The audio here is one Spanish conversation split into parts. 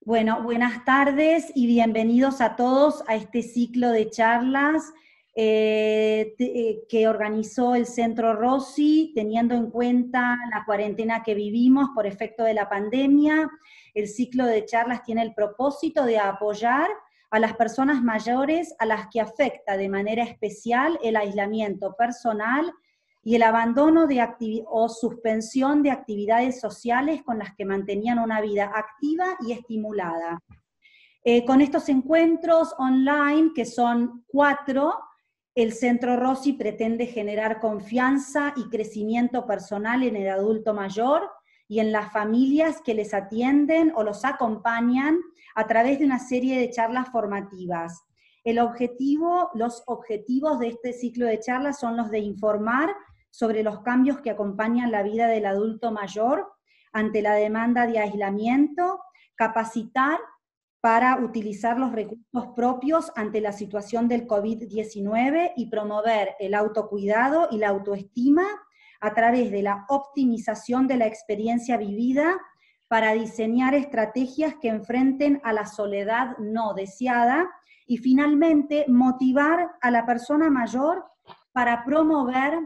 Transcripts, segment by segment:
Bueno, buenas tardes y bienvenidos a todos a este ciclo de charlas que organizó el Centro Rossi, teniendo en cuenta la cuarentena que vivimos por efecto de la pandemia. El ciclo de charlas tiene el propósito de apoyar a las personas mayores a las que afecta de manera especial el aislamiento personal y el abandono o suspensión de actividades sociales con las que mantenían una vida activa y estimulada. Con estos encuentros online, que son 4, el Centro Rossi pretende generar confianza y crecimiento personal en el adulto mayor y en las familias que les atienden o los acompañan a través de una serie de charlas formativas. Los objetivos de este ciclo de charlas son los de informar sobre los cambios que acompañan la vida del adulto mayor ante la demanda de aislamiento, capacitar para utilizar los recursos propios ante la situación del COVID-19 y promover el autocuidado y la autoestima a través de la optimización de la experiencia vivida para diseñar estrategias que enfrenten a la soledad no deseada y finalmente motivar a la persona mayor para promover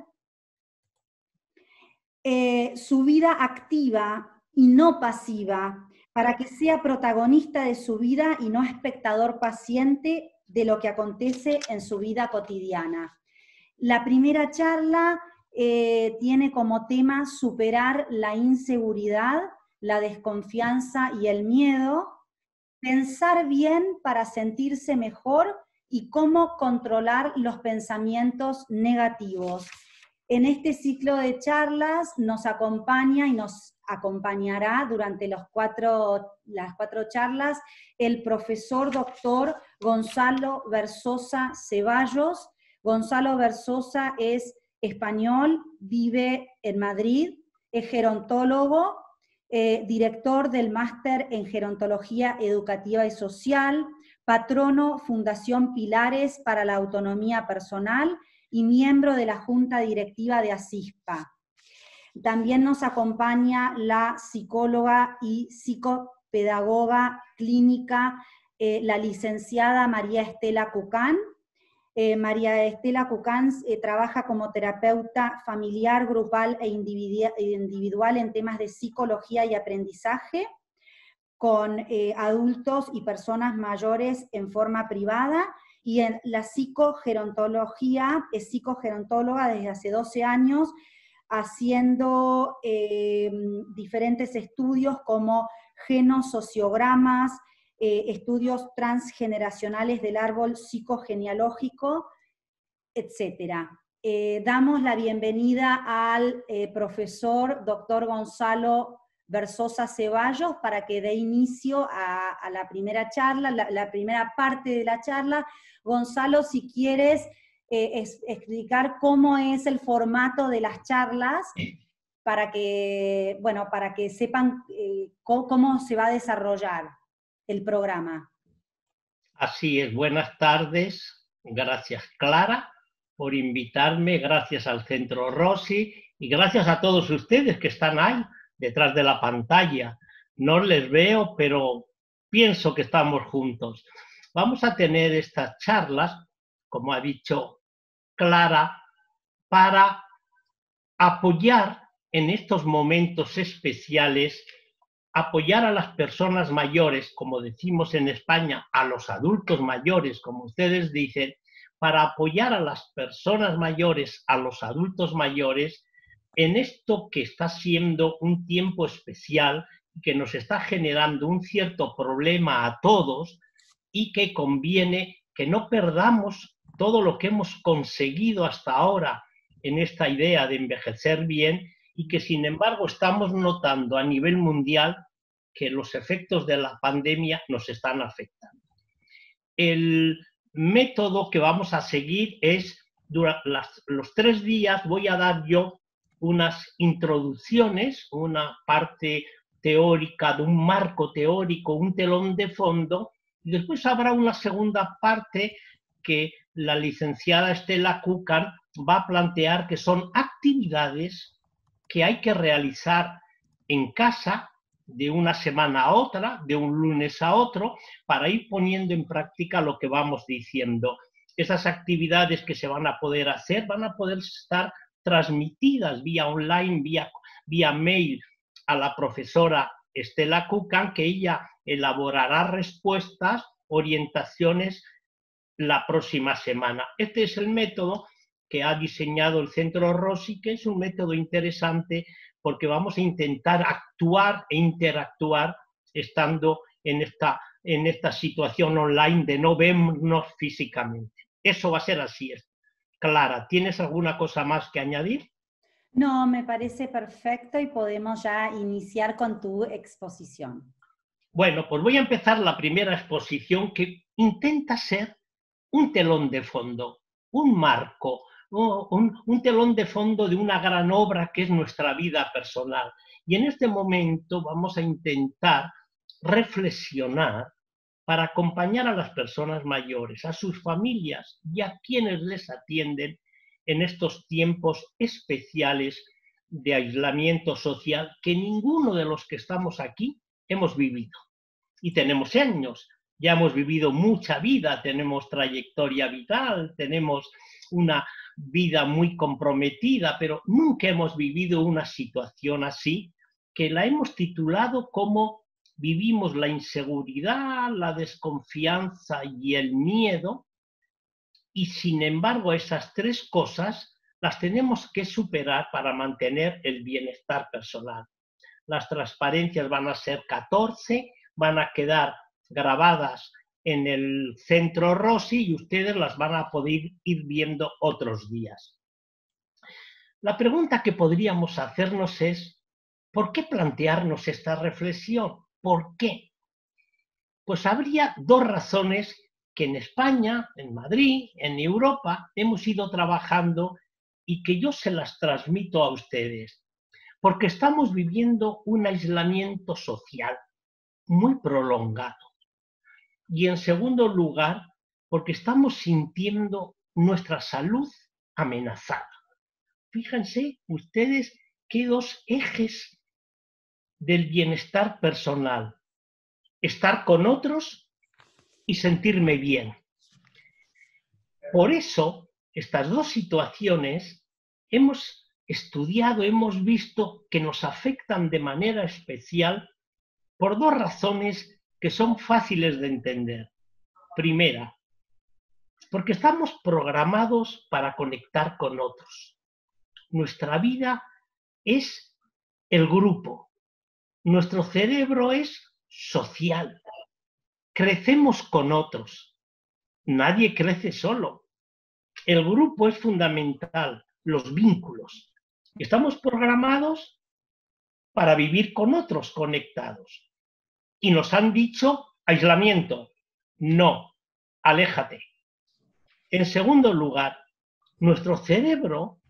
su vida activa y no pasiva, para que sea protagonista de su vida y no espectador paciente de lo que acontece en su vida cotidiana. La primera charla tiene como tema superar la inseguridad, la desconfianza y el miedo, pensar bien para sentirse mejor y cómo controlar los pensamientos negativos. En este ciclo de charlas nos acompaña y nos acompañará durante las cuatro charlas el profesor doctor Gonzalo Versosa Ceballos. Gonzalo Versosa es español, vive en Madrid, es gerontólogo, director del Máster en Gerontología Educativa y Social, patrono Fundación Pilares para la Autonomía Personal y miembro de la Junta Directiva de ASISPA. También nos acompaña la psicóloga y psicopedagoga clínica, la licenciada María Estela Cucán. María Estela Cucán trabaja como terapeuta familiar, grupal e individual en temas de psicología y aprendizaje con adultos y personas mayores en forma privada, y en la psicogerontología, es psicogerontóloga desde hace 12 años, haciendo diferentes estudios como genosociogramas, estudios transgeneracionales del árbol psicogenealógico, etc. Damos la bienvenida al profesor doctor Gonzalo Versosa Ceballos para que dé inicio a la primera charla, la primera parte de la charla. Gonzalo, si quieres explicar cómo es el formato de las charlas, para que, bueno, para que sepan cómo se va a desarrollar el programa. Así es, buenas tardes, gracias Clara por invitarme, gracias al Centro Rossi y gracias a todos ustedes que están ahí detrás de la pantalla. No les veo, pero pienso que estamos juntos. Vamos a tener estas charlas, como ha dicho Clara, para apoyar en estos momentos especiales, apoyar a las personas mayores, como decimos en España, a los adultos mayores, como ustedes dicen, para apoyar a las personas mayores, a los adultos mayores, en esto que está siendo un tiempo especial, que nos está generando un cierto problema a todos y que conviene que no perdamos todo lo que hemos conseguido hasta ahora en esta idea de envejecer bien y que sin embargo estamos notando a nivel mundial que los efectos de la pandemia nos están afectando. El método que vamos a seguir es, durante los 3 días voy a dar yo unas introducciones, una parte teórica de un marco teórico, un telón de fondo, y después habrá una segunda parte que la licenciada Estela Cucán va a plantear, que son actividades que hay que realizar en casa de una semana a otra, de un lunes a otro, para ir poniendo en práctica lo que vamos diciendo. Esas actividades que se van a poder hacer van a poder estar transmitidas vía online, vía mail a la profesora Estela Kukan, que ella elaborará respuestas, orientaciones la próxima semana. Este es el método que ha diseñado el Centro Rossi, que es un método interesante porque vamos a intentar actuar e interactuar estando en esta situación online de no vernos físicamente. Eso va a ser así. Clara, ¿tienes alguna cosa más que añadir? No, me parece perfecto y podemos ya iniciar con tu exposición. Bueno, pues voy a empezar la primera exposición que intenta ser un telón de fondo, un marco, un telón de fondo de una gran obra que es nuestra vida personal. Y en este momento vamos a intentar reflexionar para acompañar a las personas mayores, a sus familias y a quienes les atienden en estos tiempos especiales de aislamiento social que ninguno de los que estamos aquí hemos vivido. Y tenemos años, ya hemos vivido mucha vida, tenemos trayectoria vital, tenemos una vida muy comprometida, pero nunca hemos vivido una situación así, que la hemos titulado como vivimos la inseguridad, la desconfianza y el miedo, y sin embargo esas tres cosas las tenemos que superar para mantener el bienestar personal. Las transparencias van a ser 14, van a quedar grabadas en el Centro Rossi y ustedes las van a poder ir viendo otros días. La pregunta que podríamos hacernos es, ¿por qué plantearnos esta reflexión? ¿Por qué? Pues habría dos razones que en España, en Madrid, en Europa, hemos ido trabajando y que yo se las transmito a ustedes. Porque estamos viviendo un aislamiento social muy prolongado. Y en segundo lugar, porque estamos sintiendo nuestra salud amenazada. Fíjense ustedes qué dos ejes del bienestar personal. Estar con otros y sentirme bien. Por eso, estas dos situaciones hemos estudiado, hemos visto que nos afectan de manera especial por dos razones que son fáciles de entender. Primera, porque estamos programados para conectar con otros. Nuestra vida es el grupo. Nuestro cerebro es social. Crecemos con otros. Nadie crece solo. El grupo es fundamental, los vínculos. Estamos programados para vivir con otros conectados. Y nos han dicho aislamiento. No, aléjate. En segundo lugar, nuestro cerebro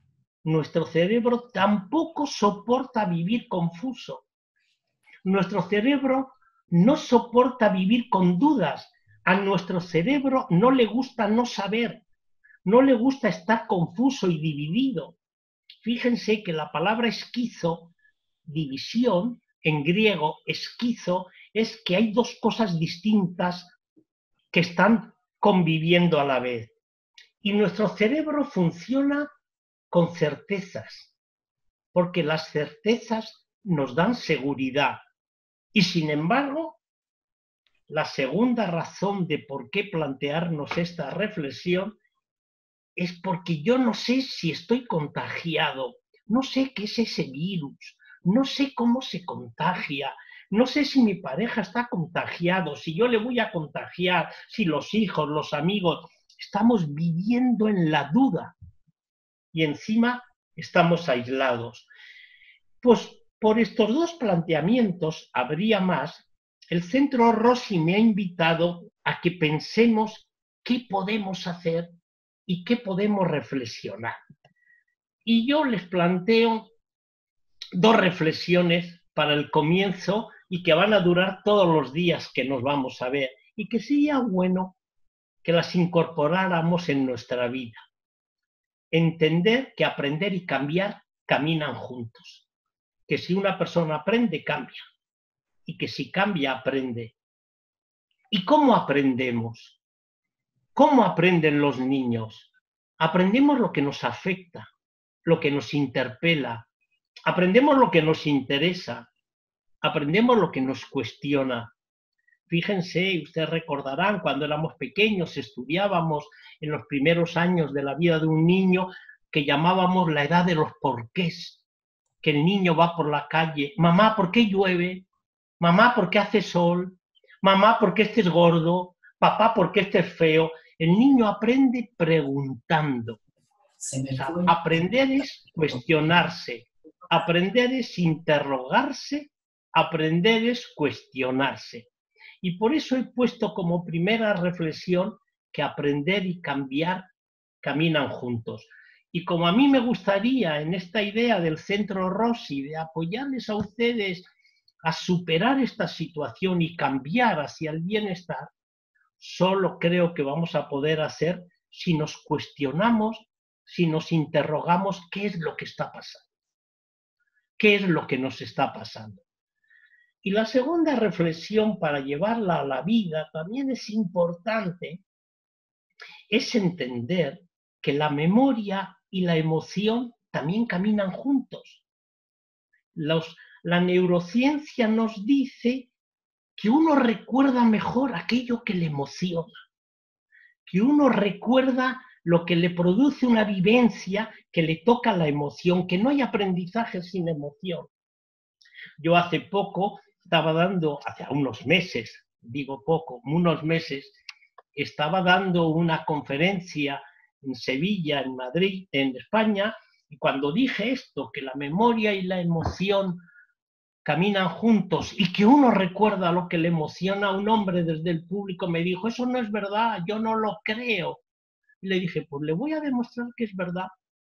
tampoco soporta vivir confuso. Nuestro cerebro no soporta vivir con dudas. A nuestro cerebro no le gusta no saber, no le gusta estar confuso y dividido. Fíjense que la palabra esquizo, división, en griego, esquizo, es que hay dos cosas distintas que están conviviendo a la vez. Y nuestro cerebro funciona con certezas, porque las certezas nos dan seguridad. Y sin embargo, la segunda razón de por qué plantearnos esta reflexión es porque yo no sé si estoy contagiado, no sé qué es ese virus, no sé cómo se contagia, no sé si mi pareja está contagiado, si yo le voy a contagiar, si los hijos, los amigos. Estamos viviendo en la duda y encima estamos aislados. Pues por estos dos planteamientos, habría más, el Centro Rossi me ha invitado a que pensemos qué podemos hacer y qué podemos reflexionar. Y yo les planteo dos reflexiones para el comienzo y que van a durar todos los días que nos vamos a ver y que sería bueno que las incorporáramos en nuestra vida. Entender que aprender y cambiar caminan juntos. Que si una persona aprende, cambia. y que si cambia, aprende. ¿Y cómo aprendemos? ¿Cómo aprenden los niños? Aprendemos lo que nos afecta, lo que nos interpela, aprendemos lo que nos interesa, aprendemos lo que nos cuestiona. Fíjense, ustedes recordarán, cuando éramos pequeños, estudiábamos en los primeros años de la vida de un niño que llamábamos la edad de los porqués, que el niño va por la calle, mamá, ¿por qué llueve? Mamá, ¿por qué hace sol? Mamá, ¿por qué este es gordo? Papá, ¿por qué este es feo? El niño aprende preguntando. O sea, aprender es cuestionarse, aprender es interrogarse, aprender es cuestionarse. Y por eso he puesto como primera reflexión que aprender y cambiar caminan juntos. Y como a mí me gustaría en esta idea del Centro Rossi de apoyarles a ustedes a superar esta situación y cambiar hacia el bienestar, solo creo que vamos a poder hacer si nos cuestionamos, si nos interrogamos qué es lo que está pasando, qué es lo que nos está pasando. Y la segunda reflexión para llevarla a la vida también es importante, es entender que la memoria y la emoción también caminan juntos. La neurociencia nos dice que uno recuerda mejor aquello que le emociona, que uno recuerda lo que le produce una vivencia que le toca la emoción, que no hay aprendizaje sin emoción. Yo hace poco estaba dando, hace unos meses, digo poco, unos meses, estaba dando una conferencia en Sevilla, en Madrid, en España, y cuando dije esto, que la memoria y la emoción caminan juntos y que uno recuerda lo que le emociona a un hombre desde el público, me dijo, eso no es verdad, yo no lo creo. Y le dije, pues le voy a demostrar que es verdad.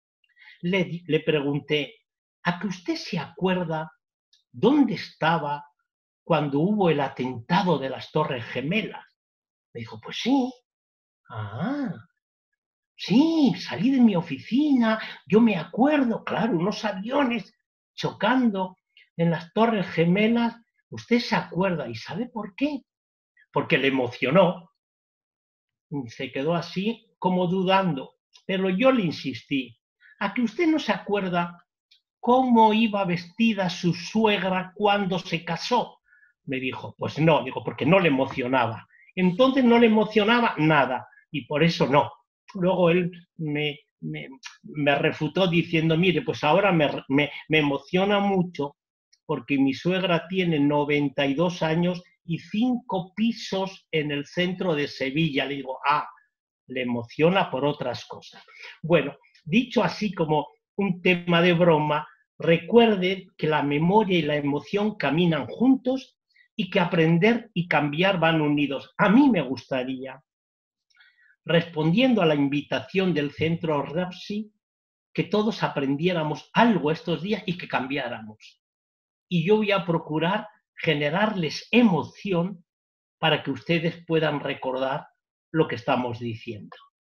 Le pregunté, ¿a que usted se acuerda dónde estaba cuando hubo el atentado de las Torres Gemelas? Me dijo, pues sí. Ah, sí, salí de mi oficina, yo me acuerdo, claro, unos aviones chocando en las Torres Gemelas. Usted se acuerda, ¿y sabe por qué? Porque le emocionó. Se quedó así como dudando, pero yo le insistí, ¿a que usted no se acuerda cómo iba vestida su suegra cuando se casó? Me dijo, pues no, digo, porque no le emocionaba. Entonces no le emocionaba nada y por eso no. Luego él me refutó diciendo, mire, pues ahora me emociona mucho porque mi suegra tiene 92 años y 5 pisos en el centro de Sevilla. Le digo, le emociona por otras cosas. Bueno, dicho así como un tema de broma, recuerde que la memoria y la emoción caminan juntos y que aprender y cambiar van unidos. A mí me gustaría, respondiendo a la invitación del Centro Rossi, que todos aprendiéramos algo estos días y que cambiáramos. Y yo voy a procurar generarles emoción para que ustedes puedan recordar lo que estamos diciendo.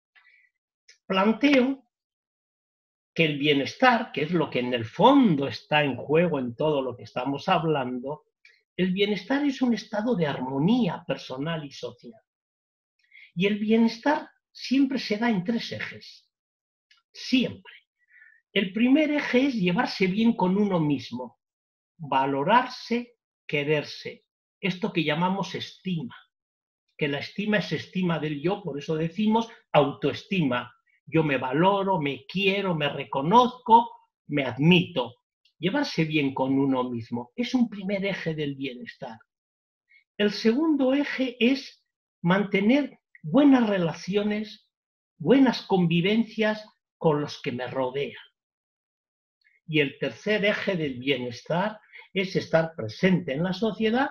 Planteo que el bienestar, que es lo que en el fondo está en juego en todo lo que estamos hablando, el bienestar es un estado de armonía personal y social. Y el bienestar siempre se da en 3 ejes, siempre. El primer eje es llevarse bien con uno mismo, valorarse, quererse, esto que llamamos estima, que la estima es estima del yo, por eso decimos autoestima. Yo me valoro, me quiero, me reconozco, me admito. Llevarse bien con uno mismo es un primer eje del bienestar. El segundo eje es mantener buenas relaciones, buenas convivencias con los que me rodean. Y el tercer eje del bienestar es estar presente en la sociedad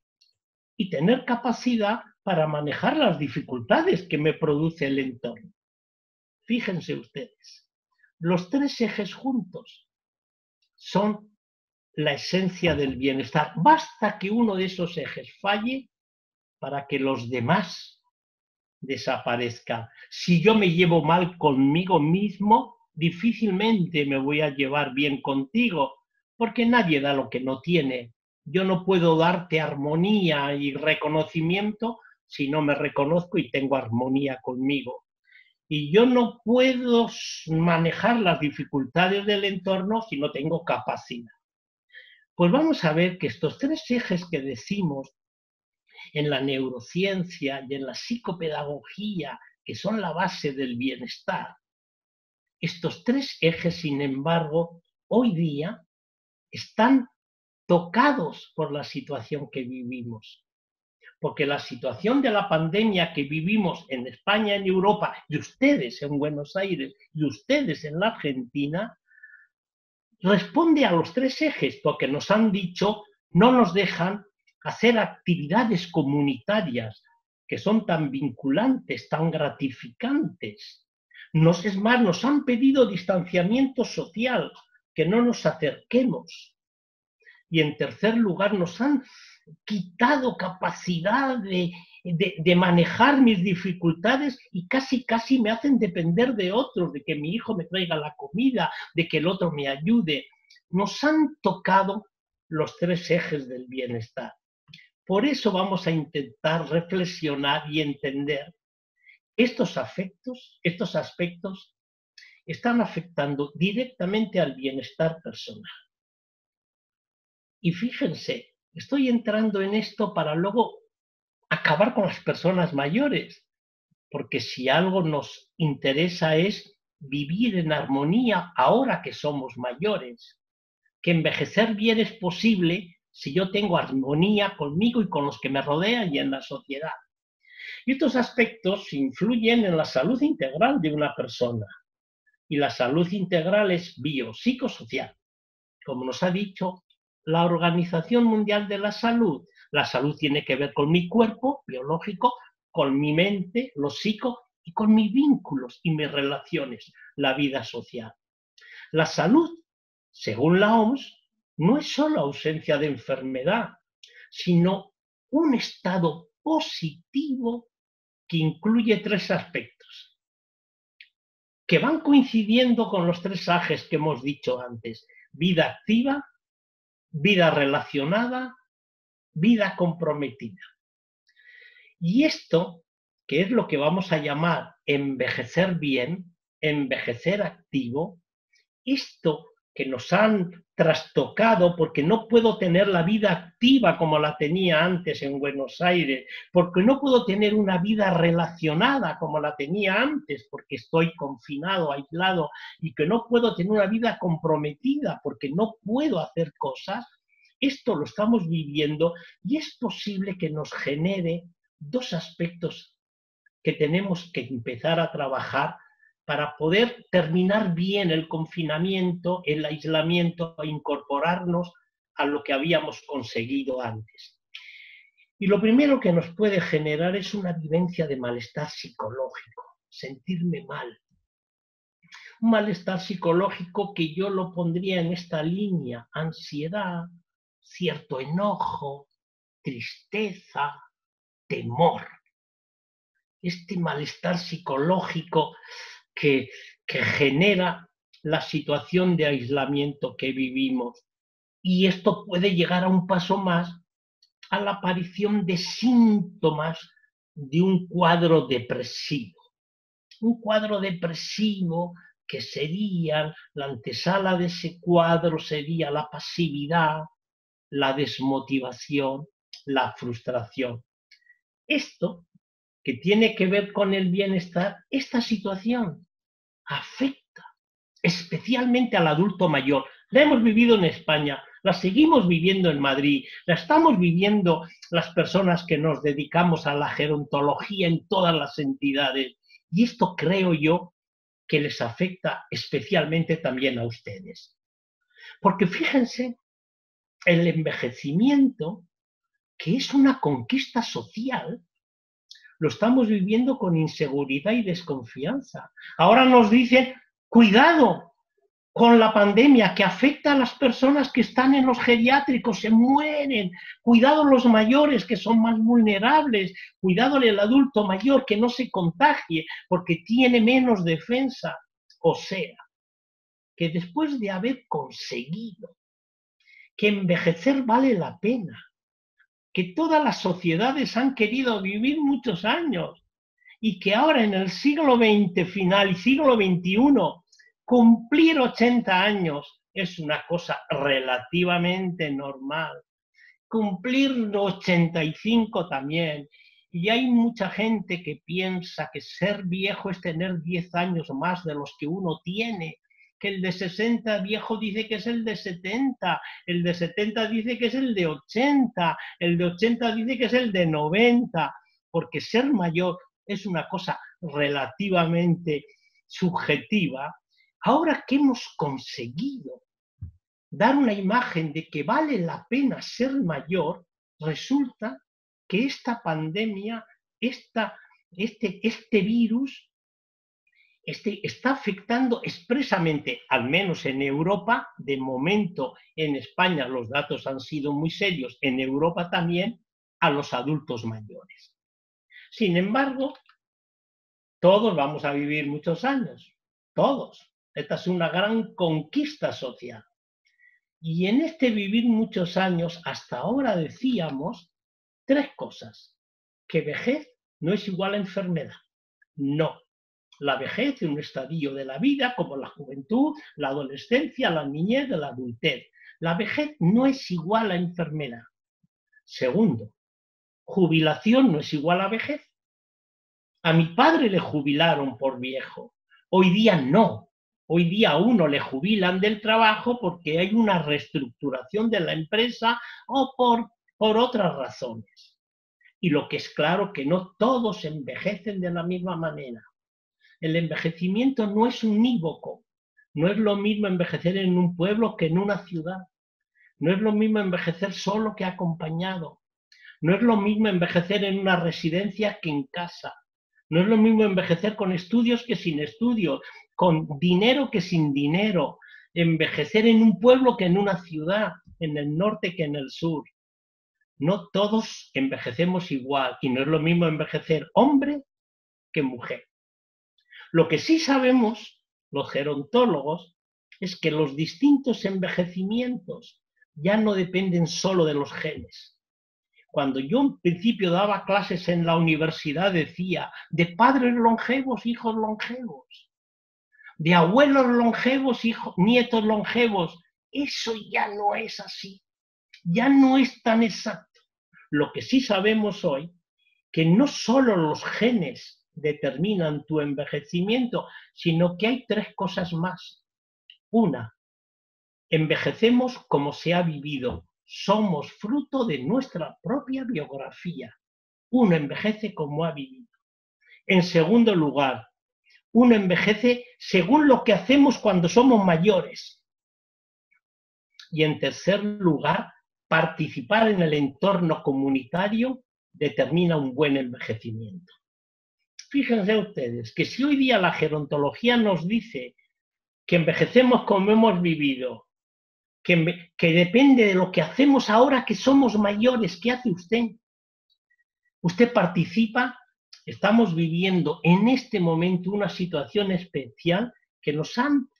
y tener capacidad para manejar las dificultades que me produce el entorno. Fíjense ustedes, los 3 ejes juntos son la esencia del bienestar. Basta que uno de esos ejes falle para que los demás desaparezcan. Si yo me llevo mal conmigo mismo, difícilmente me voy a llevar bien contigo, porque nadie da lo que no tiene. Yo no puedo darte armonía y reconocimiento si no me reconozco y tengo armonía conmigo. Y yo no puedo manejar las dificultades del entorno si no tengo capacidad. Pues vamos a ver que estos tres ejes que decimos en la neurociencia y en la psicopedagogía, que son la base del bienestar, estos tres ejes, sin embargo, hoy día están tocados por la situación que vivimos. Porque la situación de la pandemia que vivimos en España, en Europa, y ustedes en Buenos Aires, y ustedes en la Argentina, responde a los tres ejes, porque nos han dicho, no nos dejan hacer actividades comunitarias que son tan vinculantes, tan gratificantes. Es más, nos han pedido distanciamiento social, que no nos acerquemos. Y en tercer lugar, nos han quitado capacidad de manejar mis dificultades y casi me hacen depender de otros, de que mi hijo me traiga la comida, de que el otro me ayude. Nos han tocado los tres ejes del bienestar. Por eso vamos a intentar reflexionar y entender estos aspectos están afectando directamente al bienestar personal. Y fíjense, estoy entrando en esto para luego acabar con las personas mayores, porque si algo nos interesa es vivir en armonía ahora que somos mayores, que envejecer bien es posible si yo tengo armonía conmigo y con los que me rodean y en la sociedad. Y estos aspectos influyen en la salud integral de una persona. Y la salud integral es biopsicosocial. Como nos ha dicho la Organización Mundial de la Salud, la salud tiene que ver con mi cuerpo biológico, con mi mente, lo psico, y con mis vínculos y mis relaciones, la vida social. La salud, según la OMS, no es solo ausencia de enfermedad, sino un estado positivo que incluye tres aspectos, que van coincidiendo con los tres ejes que hemos dicho antes: vida activa, vida relacionada, vida comprometida. Y esto, que es lo que vamos a llamar envejecer bien, envejecer activo, esto que nos han trastocado, porque no puedo tener la vida activa como la tenía antes en Buenos Aires, porque no puedo tener una vida relacionada como la tenía antes, porque estoy confinado, aislado, y que no puedo tener una vida comprometida, porque no puedo hacer cosas. Esto lo estamos viviendo y es posible que nos genere dos aspectos que tenemos que empezar a trabajar para poder terminar bien el confinamiento, el aislamiento e incorporarnos a lo que habíamos conseguido antes. Y lo primero que nos puede generar es una vivencia de malestar psicológico, sentirme mal. Un malestar psicológico que yo lo pondría en esta línea: ansiedad, cierto enojo, tristeza, temor. Este malestar psicológico que genera la situación de aislamiento que vivimos. Y esto puede llegar a un paso más, a la aparición de síntomas de un cuadro depresivo. Un cuadro depresivo que sería, la antesala de ese cuadro sería la pasividad, la desmotivación, la frustración. Esto, que tiene que ver con el bienestar, esta situación afecta especialmente al adulto mayor. La hemos vivido en España, la seguimos viviendo en Madrid, la estamos viviendo las personas que nos dedicamos a la gerontología en todas las entidades. Y esto creo yo que les afecta especialmente también a ustedes. Porque fíjense, el envejecimiento, que es una conquista social, lo estamos viviendo con inseguridad y desconfianza. Ahora nos dicen, cuidado con la pandemia que afecta a las personas que están en los geriátricos, se mueren. Cuidado los mayores que son más vulnerables. Cuidado el adulto mayor que no se contagie porque tiene menos defensa. O sea, que después de haber conseguido que envejecer vale la pena, que todas las sociedades han querido vivir muchos años y que ahora en el siglo XX final y siglo XXI cumplir 80 años es una cosa relativamente normal. Cumplir 85 también. Y hay mucha gente que piensa que ser viejo es tener 10 años más de los que uno tiene, que el de 60 viejo dice que es el de 70, el de 70 dice que es el de 80, el de 80 dice que es el de 90, porque ser mayor es una cosa relativamente subjetiva. Ahora que hemos conseguido dar una imagen de que vale la pena ser mayor, resulta que esta pandemia, este virus, está afectando expresamente, al menos en Europa, de momento en España los datos han sido muy serios, en Europa también, a los adultos mayores. Sin embargo, todos vamos a vivir muchos años, todos. Esta es una gran conquista social. Y en este vivir muchos años, hasta ahora decíamos 3 cosas. Que vejez no es igual a enfermedad. No. La vejez es un estadio de la vida como la juventud, la adolescencia, la niñez, la adultez. La vejez no es igual a enfermedad. Segundo, jubilación no es igual a vejez. A mi padre le jubilaron por viejo. Hoy día no. Hoy día a uno le jubilan del trabajo porque hay una reestructuración de la empresa o por otras razones. Y lo que es claro que no todos envejecen de la misma manera. El envejecimiento no es unívoco. No es lo mismo envejecer en un pueblo que en una ciudad. No es lo mismo envejecer solo que acompañado. No es lo mismo envejecer en una residencia que en casa. No es lo mismo envejecer con estudios que sin estudios, con dinero que sin dinero, envejecer en un pueblo que en una ciudad, en el norte que en el sur. No todos envejecemos igual y no es lo mismo envejecer hombre que mujer. Lo que sí sabemos los gerontólogos es que los distintos envejecimientos ya no dependen solo de los genes. Cuando yo en principio daba clases en la universidad decía de padres longevos, hijos longevos, de abuelos longevos, nietos longevos. Eso ya no es así, ya no es tan exacto. Lo que sí sabemos hoy, que no solo los genes determinan tu envejecimiento, sino que hay 3 cosas más. Una, envejecemos como se ha vivido. Somos fruto de nuestra propia biografía. Uno envejece como ha vivido. En segundo lugar, uno envejece según lo que hacemos cuando somos mayores. Y en tercer lugar, participar en el entorno comunitario determina un buen envejecimiento. Fíjense ustedes que si hoy día la gerontología nos dice que envejecemos como hemos vivido, que depende de lo que hacemos ahora que somos mayores, ¿qué hace usted? Usted participa. Estamos viviendo en este momento una situación especial que nos han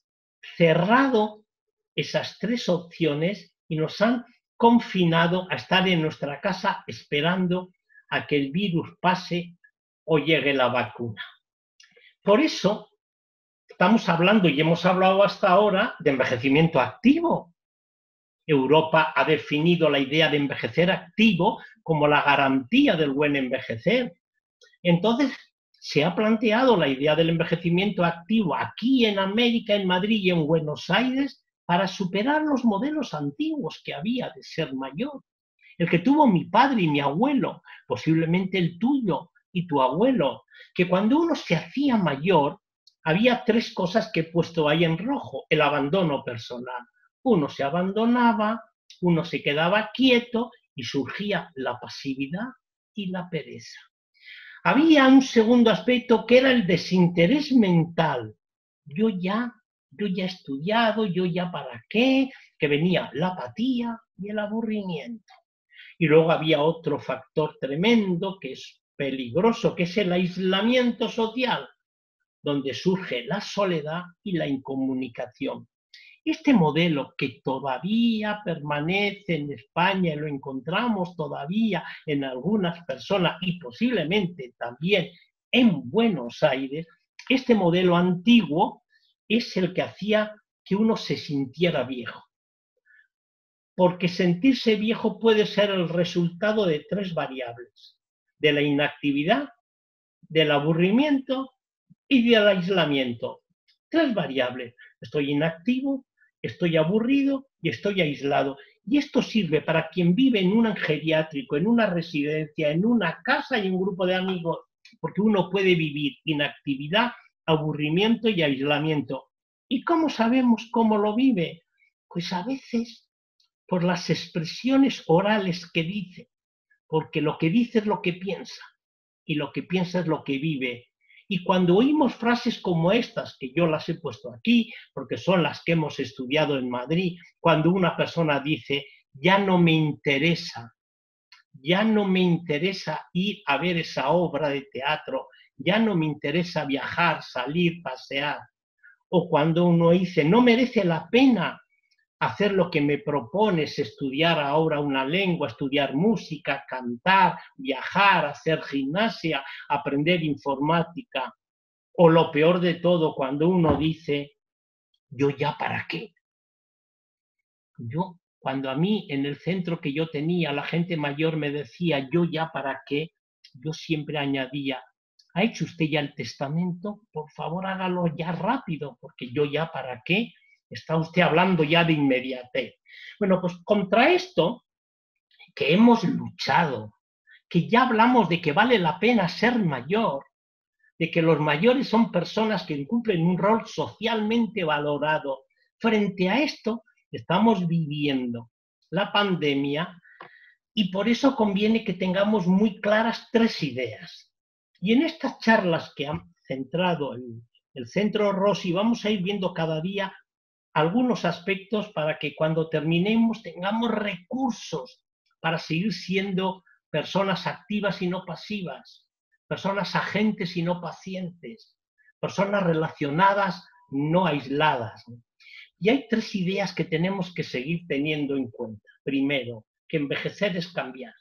cerrado esas 3 opciones y nos han confinado a estar en nuestra casa esperando a que el virus pase o llegue la vacuna. Por eso estamos hablando, y hemos hablado hasta ahora, de envejecimiento activo. Europa ha definido la idea de envejecer activo como la garantía del buen envejecer. Entonces, se ha planteado la idea del envejecimiento activo aquí en América, en Madrid y en Buenos Aires, para superar los modelos antiguos que había de ser mayor. El que tuvo mi padre y mi abuelo, posiblemente el tuyo y tu abuelo, que cuando uno se hacía mayor, había 3 cosas que he puesto ahí en rojo. El abandono personal. Uno se abandonaba, uno se quedaba quieto y surgía la pasividad y la pereza. Había un segundo aspecto que era el desinterés mental. Yo ya he estudiado, yo ya para qué, que venía la apatía y el aburrimiento. Y luego había otro factor tremendo que es peligroso, que es el aislamiento social, donde surge la soledad y la incomunicación. Este modelo que todavía permanece en España y lo encontramos todavía en algunas personas y posiblemente también en Buenos Aires, este modelo antiguo es el que hacía que uno se sintiera viejo. Porque sentirse viejo puede ser el resultado de 3 variables: de la inactividad, del aburrimiento y del aislamiento. 3 variables: estoy inactivo, estoy aburrido y estoy aislado. Y esto sirve para quien vive en un geriátrico, en una residencia, en una casa y un grupo de amigos, porque uno puede vivir inactividad, aburrimiento y aislamiento. ¿Y cómo sabemos cómo lo vive? Pues a veces por las expresiones orales que dice, porque lo que dice es lo que piensa, y lo que piensa es lo que vive. Y cuando oímos frases como estas, que yo las he puesto aquí, porque son las que hemos estudiado en Madrid, cuando una persona dice, ya no me interesa ir a ver esa obra de teatro, ya no me interesa viajar, salir, pasear, o cuando uno dice, no merece la pena hacer lo que me propones, estudiar ahora una lengua, estudiar música, cantar, viajar, hacer gimnasia, aprender informática. O lo peor de todo, cuando uno dice, ¿yo ya para qué? Cuando a mí en el centro que yo tenía, la gente mayor me decía, ¿yo ya para qué? Yo siempre añadía, ¿ha hecho usted ya el testamento? Por favor, hágalo ya rápido, porque yo ya para qué. Está usted hablando ya de inmediatez. Bueno, pues contra esto que hemos luchado, que ya hablamos de que vale la pena ser mayor, de que los mayores son personas que cumplen un rol socialmente valorado. Frente a esto, estamos viviendo la pandemia y por eso conviene que tengamos muy claras 3 ideas. Y en estas charlas que han centrado el Centro Rossi vamos a ir viendo cada día algunos aspectos para que cuando terminemos tengamos recursos para seguir siendo personas activas y no pasivas, personas agentes y no pacientes, personas relacionadas, no aisladas. Y hay 3 ideas que tenemos que seguir teniendo en cuenta. Primero, que envejecer es cambiar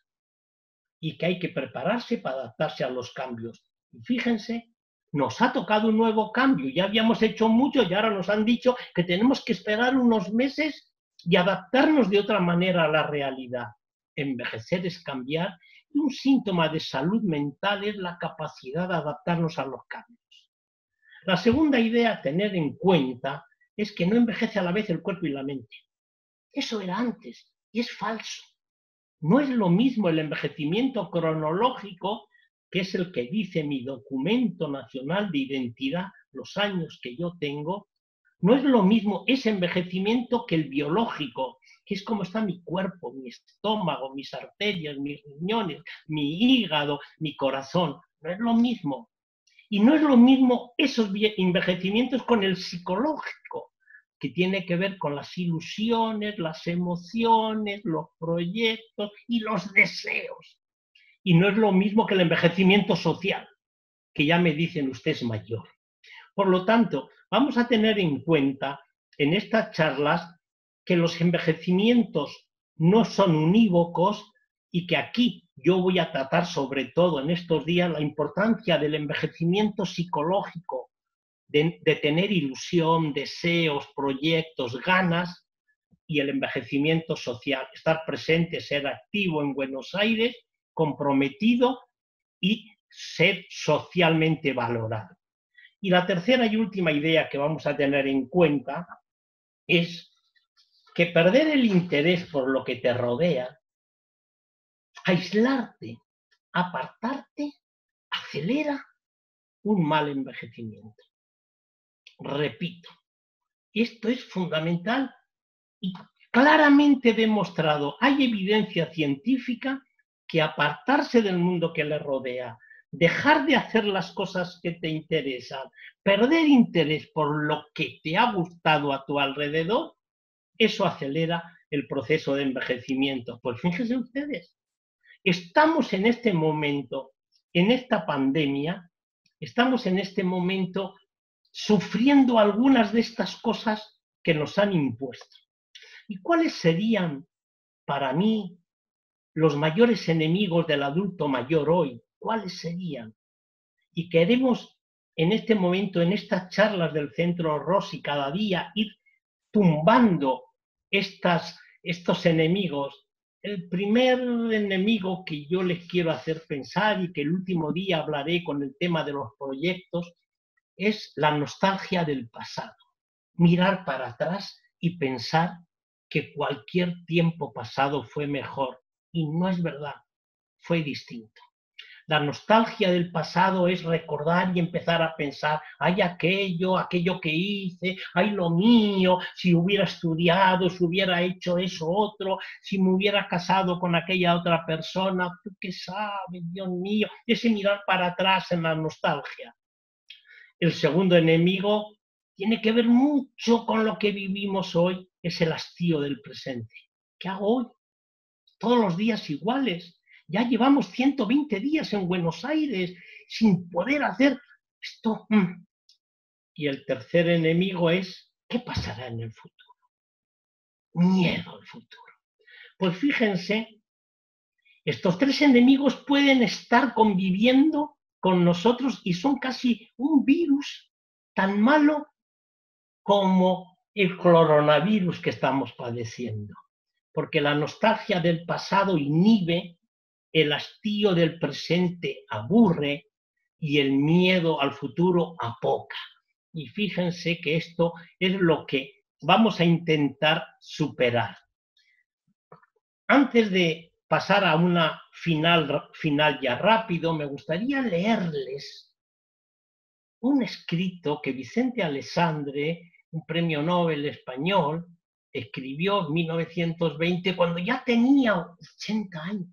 y que hay que prepararse para adaptarse a los cambios. Y fíjense, nos ha tocado un nuevo cambio, ya habíamos hecho mucho y ahora nos han dicho que tenemos que esperar unos meses y adaptarnos de otra manera a la realidad. Envejecer es cambiar y un síntoma de salud mental es la capacidad de adaptarnos a los cambios. La segunda idea a tener en cuenta es que no envejece a la vez el cuerpo y la mente. Eso era antes y es falso. No es lo mismo el envejecimiento cronológico, que es el que dice mi documento nacional de identidad, los años que yo tengo, no es lo mismo ese envejecimiento que el biológico, que es como está mi cuerpo, mi estómago, mis arterias, mis riñones, mi hígado, mi corazón. No es lo mismo. Y no es lo mismo esos envejecimientos con el psicológico, que tiene que ver con las ilusiones, las emociones, los proyectos y los deseos. Y no es lo mismo que el envejecimiento social, que ya me dicen usted es mayor. Por lo tanto, vamos a tener en cuenta en estas charlas que los envejecimientos no son unívocos y que aquí yo voy a tratar sobre todo en estos días la importancia del envejecimiento psicológico, de tener ilusión, deseos, proyectos, ganas, y el envejecimiento social, estar presente, ser activo en Buenos Aires, comprometido y ser socialmente valorado. Y la tercera y última idea que vamos a tener en cuenta es que perder el interés por lo que te rodea, aislarte, apartarte, acelera un mal envejecimiento. Repito, esto es fundamental y claramente demostrado. Hay evidencia científica que apartarse del mundo que le rodea, dejar de hacer las cosas que te interesan, perder interés por lo que te ha gustado a tu alrededor, eso acelera el proceso de envejecimiento. Pues fíjense ustedes, estamos en este momento, en esta pandemia, estamos en este momento sufriendo algunas de estas cosas que nos han impuesto. ¿Y cuáles serían para mí los mayores enemigos del adulto mayor hoy? ¿Cuáles serían? Y queremos en este momento, en estas charlas del Centro Rossi, cada día ir tumbando estos enemigos. El primer enemigo que yo les quiero hacer pensar y que el último día hablaré con el tema de los proyectos es la nostalgia del pasado. Mirar para atrás y pensar que cualquier tiempo pasado fue mejor. Y no es verdad, fue distinto. La nostalgia del pasado es recordar y empezar a pensar, hay aquello que hice, hay lo mío, si hubiera estudiado, si hubiera hecho eso otro, si me hubiera casado con aquella otra persona, tú qué sabes, Dios mío, ese mirar para atrás en la nostalgia. El segundo enemigo tiene que ver mucho con lo que vivimos hoy, es el hastío del presente. ¿Qué hago hoy? Todos los días iguales. Ya llevamos 120 días en Buenos Aires sin poder hacer esto. Y el tercer enemigo es, ¿qué pasará en el futuro? Miedo al futuro. Pues fíjense, estos tres enemigos pueden estar conviviendo con nosotros y son casi un virus tan malo como el coronavirus que estamos padeciendo. Porque la nostalgia del pasado inhibe, el hastío del presente aburre y el miedo al futuro apoca. Y fíjense que esto es lo que vamos a intentar superar. Antes de pasar a una final ya rápido, me gustaría leerles un escrito que Vicente Aleixandre, un premio Nobel español, escribió en 1920 cuando ya tenía 80 años.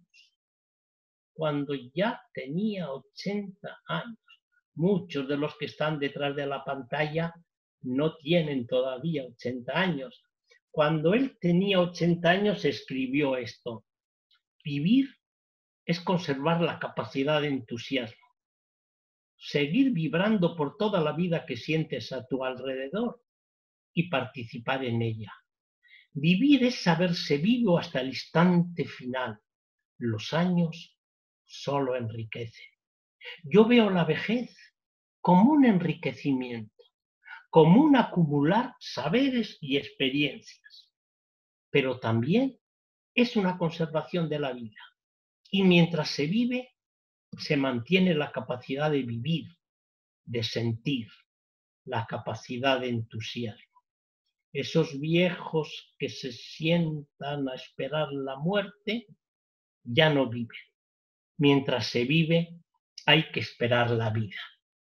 Cuando ya tenía 80 años. Muchos de los que están detrás de la pantalla no tienen todavía 80 años. Cuando él tenía 80 años escribió esto. Vivir es conservar la capacidad de entusiasmo. Seguir vibrando por toda la vida que sientes a tu alrededor y participar en ella. Vivir es saberse vivo hasta el instante final. Los años solo enriquecen. Yo veo la vejez como un enriquecimiento, como un acumular saberes y experiencias, pero también es una conservación de la vida. Y mientras se vive, se mantiene la capacidad de vivir, de sentir, la capacidad de entusiasmo. Esos viejos que se sientan a esperar la muerte ya no viven. Mientras se vive, hay que esperar la vida.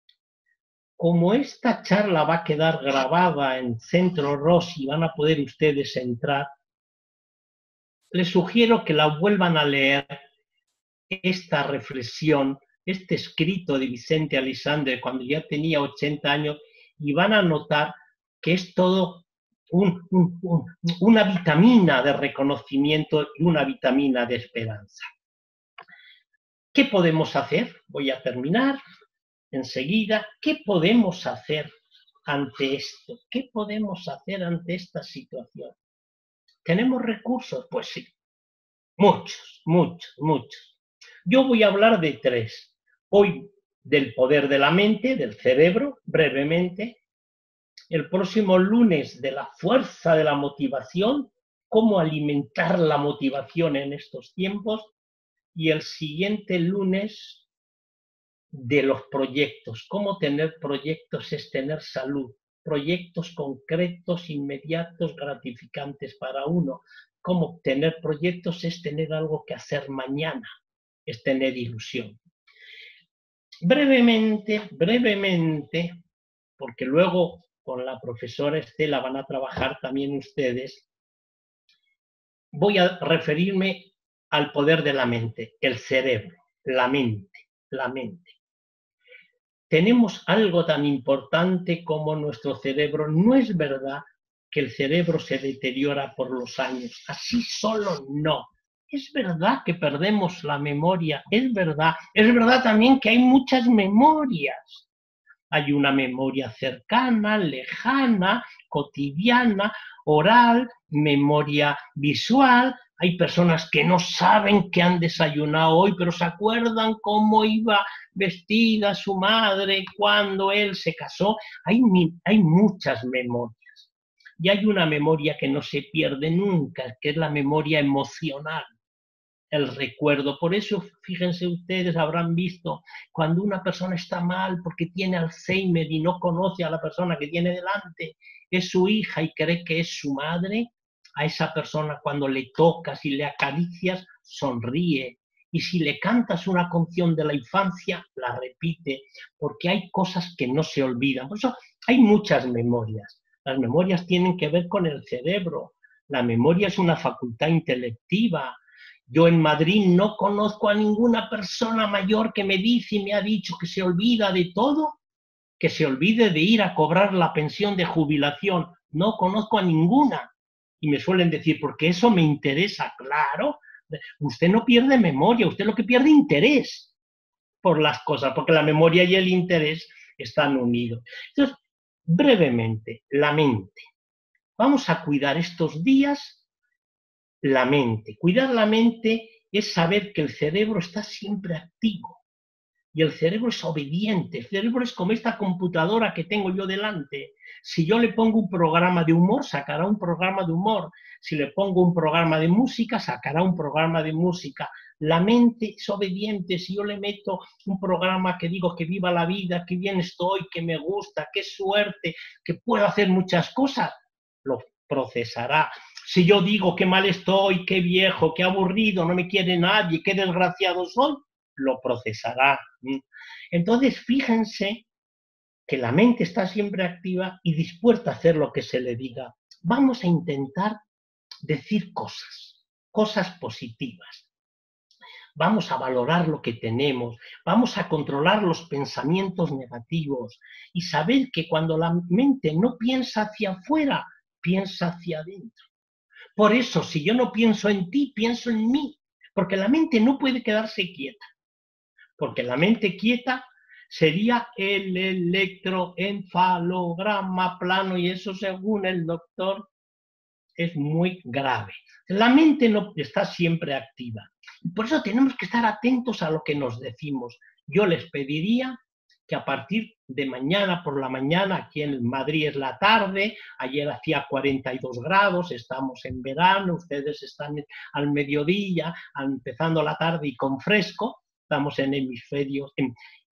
Como esta charla va a quedar grabada en Centro Rossi y van a poder ustedes entrar, les sugiero que la vuelvan a leer esta reflexión, este escrito de Vicente Aleixandre cuando ya tenía 80 años y van a notar que es todo una vitamina de reconocimiento y una vitamina de esperanza. ¿Qué podemos hacer? Voy a terminar enseguida. ¿Qué podemos hacer ante esto? ¿Qué podemos hacer ante esta situación? ¿Tenemos recursos? Pues sí, muchos, muchos, muchos. Yo voy a hablar de tres. Hoy del poder de la mente, del cerebro, brevemente. El próximo lunes de la fuerza de la motivación, cómo alimentar la motivación en estos tiempos. Y el siguiente lunes de los proyectos. Cómo tener proyectos es tener salud. Proyectos concretos, inmediatos, gratificantes para uno. Cómo tener proyectos es tener algo que hacer mañana, es tener ilusión. Brevemente, porque luego con la profesora Estela van a trabajar también ustedes, voy a referirme al poder de la mente, el cerebro, la mente. Tenemos algo tan importante como nuestro cerebro. No es verdad que el cerebro se deteriora por los años. Así solo no. Es verdad que perdemos la memoria. Es verdad también que hay muchas memorias. Hay una memoria cercana, lejana, cotidiana, oral, memoria visual. Hay personas que no saben qué han desayunado hoy, pero se acuerdan cómo iba vestida su madre cuando él se casó. Hay muchas memorias. Y hay una memoria que no se pierde nunca, que es la memoria emocional, el recuerdo. Por eso, fíjense ustedes, habrán visto, cuando una persona está mal porque tiene Alzheimer y no conoce a la persona que tiene delante, es su hija y cree que es su madre, a esa persona cuando le tocas y le acaricias, sonríe. Y si le cantas una canción de la infancia, la repite, porque hay cosas que no se olvidan. Por eso hay muchas memorias. Las memorias tienen que ver con el cerebro. La memoria es una facultad intelectiva. Yo en Madrid no conozco a ninguna persona mayor que me dice y me ha dicho que se olvida de todo, que se olvide de ir a cobrar la pensión de jubilación. No conozco a ninguna. Y me suelen decir, porque eso me interesa, claro. Usted no pierde memoria, usted lo que pierde interés por las cosas, porque la memoria y el interés están unidos. Entonces, brevemente, la mente. Vamos a cuidar estos días la mente. Cuidar la mente es saber que el cerebro está siempre activo y el cerebro es obediente. El cerebro es como esta computadora que tengo yo delante. Si yo le pongo un programa de humor, sacará un programa de humor. Si le pongo un programa de música, sacará un programa de música. La mente es obediente. Si yo le meto un programa que digo que viva la vida, que bien estoy, que me gusta, qué suerte, que puedo hacer muchas cosas, lo procesará. Si yo digo qué mal estoy, qué viejo, qué aburrido, no me quiere nadie, qué desgraciado soy, lo procesará. Entonces, fíjense que la mente está siempre activa y dispuesta a hacer lo que se le diga. Vamos a intentar decir cosas positivas. Vamos a valorar lo que tenemos, vamos a controlar los pensamientos negativos y saber que cuando la mente no piensa hacia afuera, piensa hacia adentro. Por eso, si yo no pienso en ti, pienso en mí, porque la mente no puede quedarse quieta, porque la mente quieta sería el electroencefalograma plano y eso, según el doctor, es muy grave. La mente no está siempre activa. Y por eso tenemos que estar atentos a lo que nos decimos. Yo les pediría que a partir de mañana por la mañana, aquí en Madrid es la tarde, ayer hacía 42 grados, estamos en verano, ustedes están al mediodía, empezando la tarde y con fresco, estamos en hemisferios, en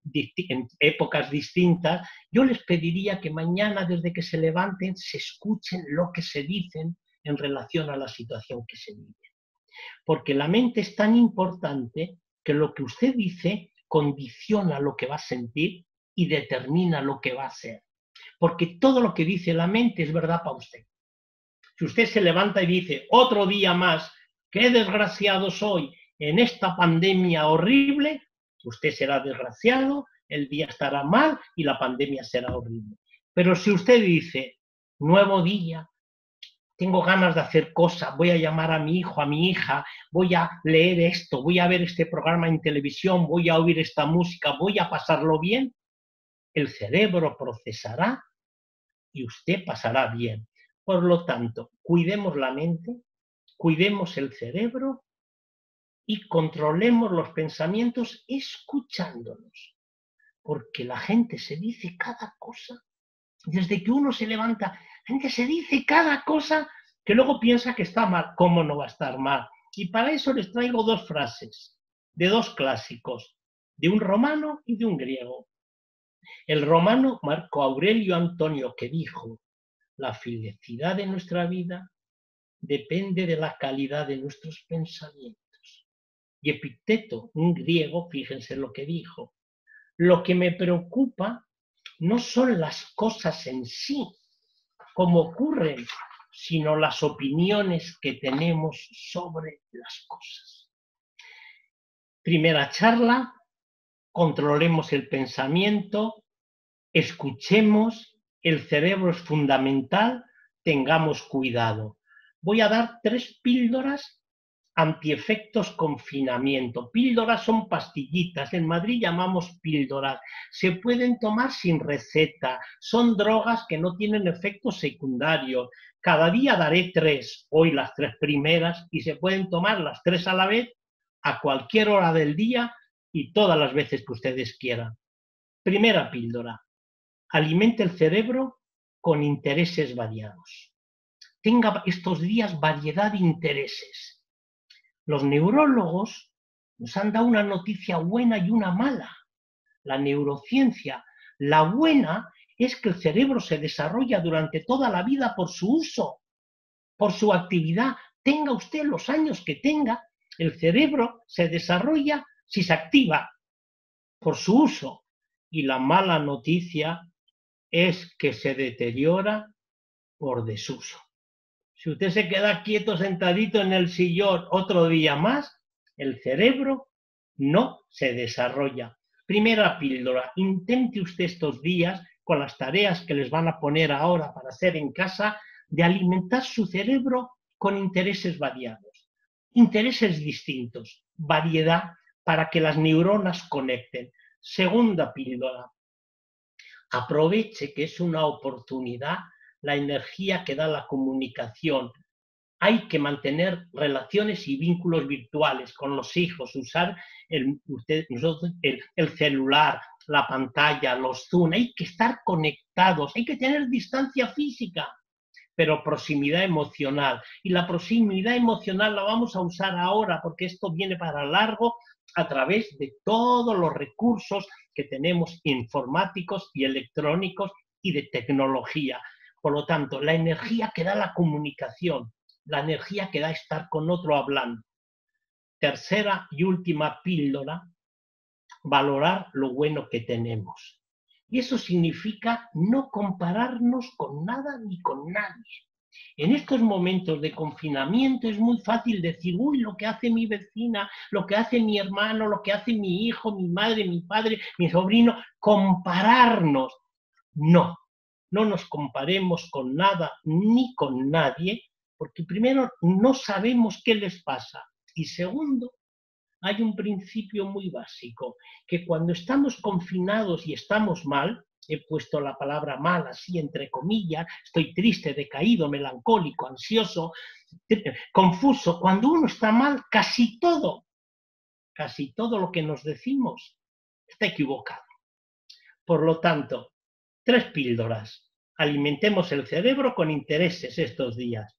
épocas distintas. Yo les pediría que mañana, desde que se levanten, se escuchen lo que se dicen en relación a la situación que se vive. Porque la mente es tan importante que lo que usted dice condiciona lo que va a sentir y determina lo que va a hacer. Porque todo lo que dice la mente es verdad para usted. Si usted se levanta y dice, otro día más, qué desgraciado soy en esta pandemia horrible, usted será desgraciado, el día estará mal y la pandemia será horrible. Pero si usted dice, nuevo día, tengo ganas de hacer cosas, voy a llamar a mi hijo, a mi hija, voy a leer esto, voy a ver este programa en televisión, voy a oír esta música, voy a pasarlo bien, el cerebro procesará y usted pasará bien. Por lo tanto, cuidemos la mente, cuidemos el cerebro y controlemos los pensamientos escuchándonos. Porque la gente se dice cada cosa. Desde que uno se levanta, la gente se dice cada cosa que luego piensa que está mal. ¿Cómo no va a estar mal? Y para eso les traigo dos frases de dos clásicos, de un romano y de un griego. El romano Marco Aurelio Antonio, que dijo, la felicidad de nuestra vida depende de la calidad de nuestros pensamientos. Y Epicteto, un griego, fíjense lo que dijo, lo que me preocupa no son las cosas en sí, como ocurren, sino las opiniones que tenemos sobre las cosas. Primera charla, controlemos el pensamiento, escuchemos, el cerebro es fundamental, tengamos cuidado. Voy a dar 3 píldoras antiefectos confinamiento. Píldoras son pastillitas, en Madrid llamamos píldoras. Se pueden tomar sin receta, son drogas que no tienen efectos secundarios. Cada día daré 3, hoy las 3 primeras, y se pueden tomar las 3 a la vez, a cualquier hora del día y todas las veces que ustedes quieran. Primera píldora, alimente el cerebro con intereses variados. Tenga estos días variedad de intereses. Los neurólogos nos han dado una noticia buena y una mala. La neurociencia, la buena es que el cerebro se desarrolla durante toda la vida por su uso, por su actividad. Tenga usted los años que tenga, el cerebro se desarrolla si se activa por su uso. Y la mala noticia es que se deteriora por desuso. Si usted se queda quieto, sentadito en el sillón otro día más, el cerebro no se desarrolla. Primera píldora, intente usted estos días, con las tareas que les van a poner ahora para hacer en casa, de alimentar su cerebro con intereses variados, intereses distintos, variedad para que las neuronas conecten. Segunda píldora, aproveche que es una oportunidad la energía que da la comunicación. Hay que mantener relaciones y vínculos virtuales con los hijos, usar el celular, la pantalla, los Zoom. Hay que estar conectados, hay que tener distancia física, pero proximidad emocional. Y la proximidad emocional la vamos a usar ahora porque esto viene para largo a través de todos los recursos que tenemos informáticos y electrónicos y de tecnología. Por lo tanto, la energía que da la comunicación, la energía que da estar con otro hablando. Tercera y última píldora, valorar lo bueno que tenemos. Y eso significa no compararnos con nada ni con nadie. En estos momentos de confinamiento es muy fácil decir, uy, lo que hace mi vecina, lo que hace mi hermano, lo que hace mi hijo, mi madre, mi padre, mi sobrino, compararnos. No. No nos comparemos con nada ni con nadie, porque primero no sabemos qué les pasa. Y segundo, hay un principio muy básico, que cuando estamos confinados y estamos mal, he puesto la palabra mal así entre comillas, estoy triste, decaído, melancólico, ansioso, confuso, cuando uno está mal, casi todo lo que nos decimos está equivocado. Por lo tanto, 3 píldoras. Alimentemos el cerebro con intereses estos días.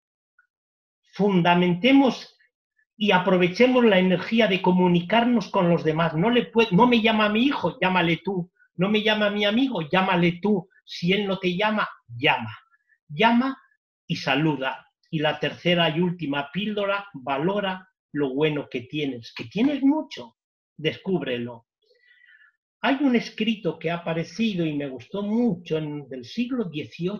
Fundamentemos y aprovechemos la energía de comunicarnos con los demás. No me llama a mi hijo, llámale tú. No me llama a mi amigo, llámale tú. Si él no te llama, llama. Llama y saluda. Y la tercera y última píldora, valora lo bueno que tienes. Que tienes mucho, descúbrelo. Hay un escrito que ha aparecido y me gustó mucho del siglo XVIII,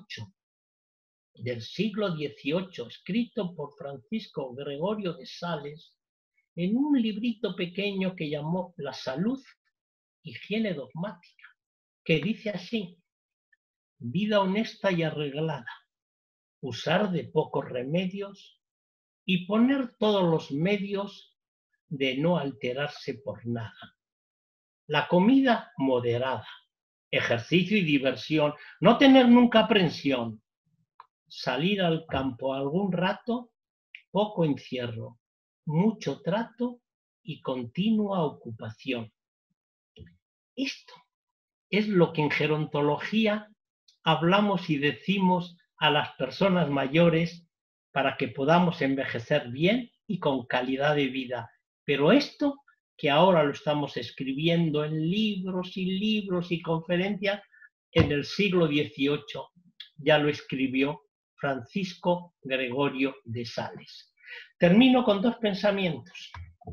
escrito por Francisco Gregorio de Sales, en un librito pequeño que llamó La salud, higiene dogmática, que dice así: vida honesta y arreglada, usar de pocos remedios y poner todos los medios de no alterarse por nada. La comida moderada, ejercicio y diversión, no tener nunca aprensión, salir al campo algún rato, poco encierro, mucho trato y continua ocupación. Esto es lo que en gerontología hablamos y decimos a las personas mayores para que podamos envejecer bien y con calidad de vida. Pero esto, que ahora lo estamos escribiendo en libros y conferencias, en el siglo XVIII ya lo escribió Francisco Gregorio de Sales. Termino con 2 pensamientos.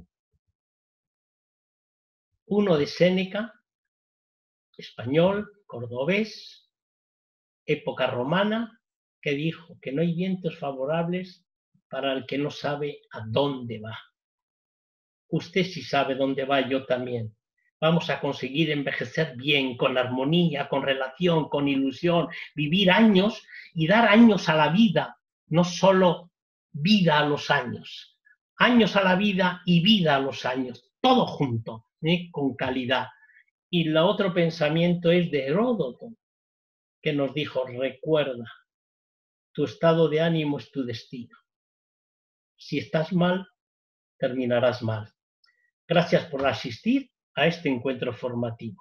Uno de Séneca, español, cordobés, época romana, que dijo que no hay vientos favorables para el que no sabe a dónde va. Usted sí sabe dónde va, yo también. Vamos a conseguir envejecer bien, con armonía, con relación, con ilusión, vivir años y dar años a la vida, no solo vida a los años. años a la vida y vida a los años, todo junto, con calidad. Y el otro pensamiento es de Heródoto, que nos dijo, recuerda, tu estado de ánimo es tu destino. Si estás mal, terminarás mal. Gracias por asistir a este encuentro formativo.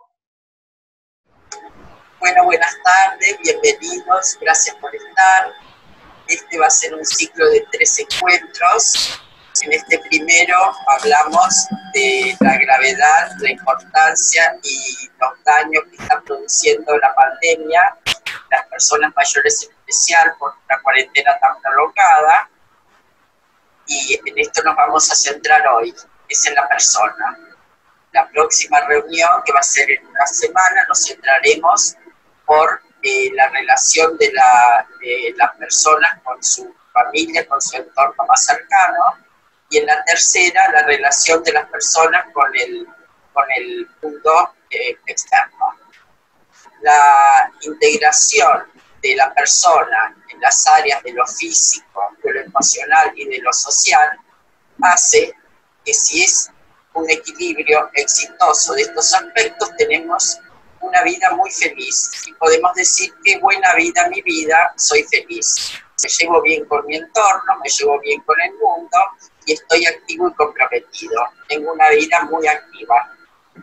Bueno, buenas tardes, bienvenidos, gracias por estar. Este va a ser un ciclo de 3 encuentros. En este primero hablamos de la gravedad, la importancia y los daños que está produciendo la pandemia, las personas mayores en especial por la cuarentena tan prolongada. Y en esto nos vamos a centrar hoy, es en la persona. La próxima reunión, que va a ser en una semana, nos centraremos por la relación de las personas con su familia, con su entorno más cercano, y en la tercera, la relación de las personas con el mundo externo. La integración de la persona en las áreas de lo físico, de lo emocional y de lo social hace que si es un equilibrio exitoso de estos aspectos, tenemos una vida muy feliz y podemos decir qué buena vida mi vida, soy feliz. Me llevo bien con mi entorno, me llevo bien con el mundo y estoy activo y comprometido. Tengo una vida muy activa.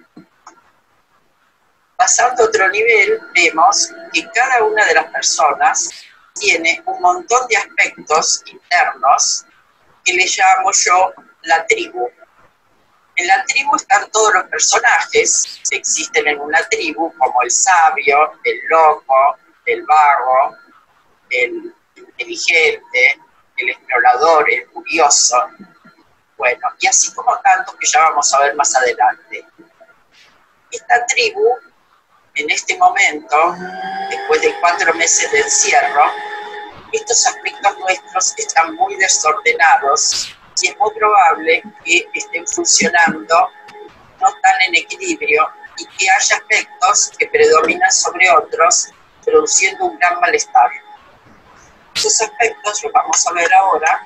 Pasando a otro nivel, vemos que cada una de las personas tiene un montón de aspectos internos que le llamo yo la tribu. En la tribu están todos los personajes que existen en una tribu, como el sabio, el loco, el vago, el inteligente, el explorador, el curioso. Bueno, y así como tantos que ya vamos a ver más adelante. Esta tribu, en este momento, después de 4 meses de encierro, estos aspectos nuestros están muy desordenados y es muy probable que estén funcionando no tan en equilibrio y que haya aspectos que predominan sobre otros, produciendo un gran malestar. Esos aspectos los vamos a ver ahora.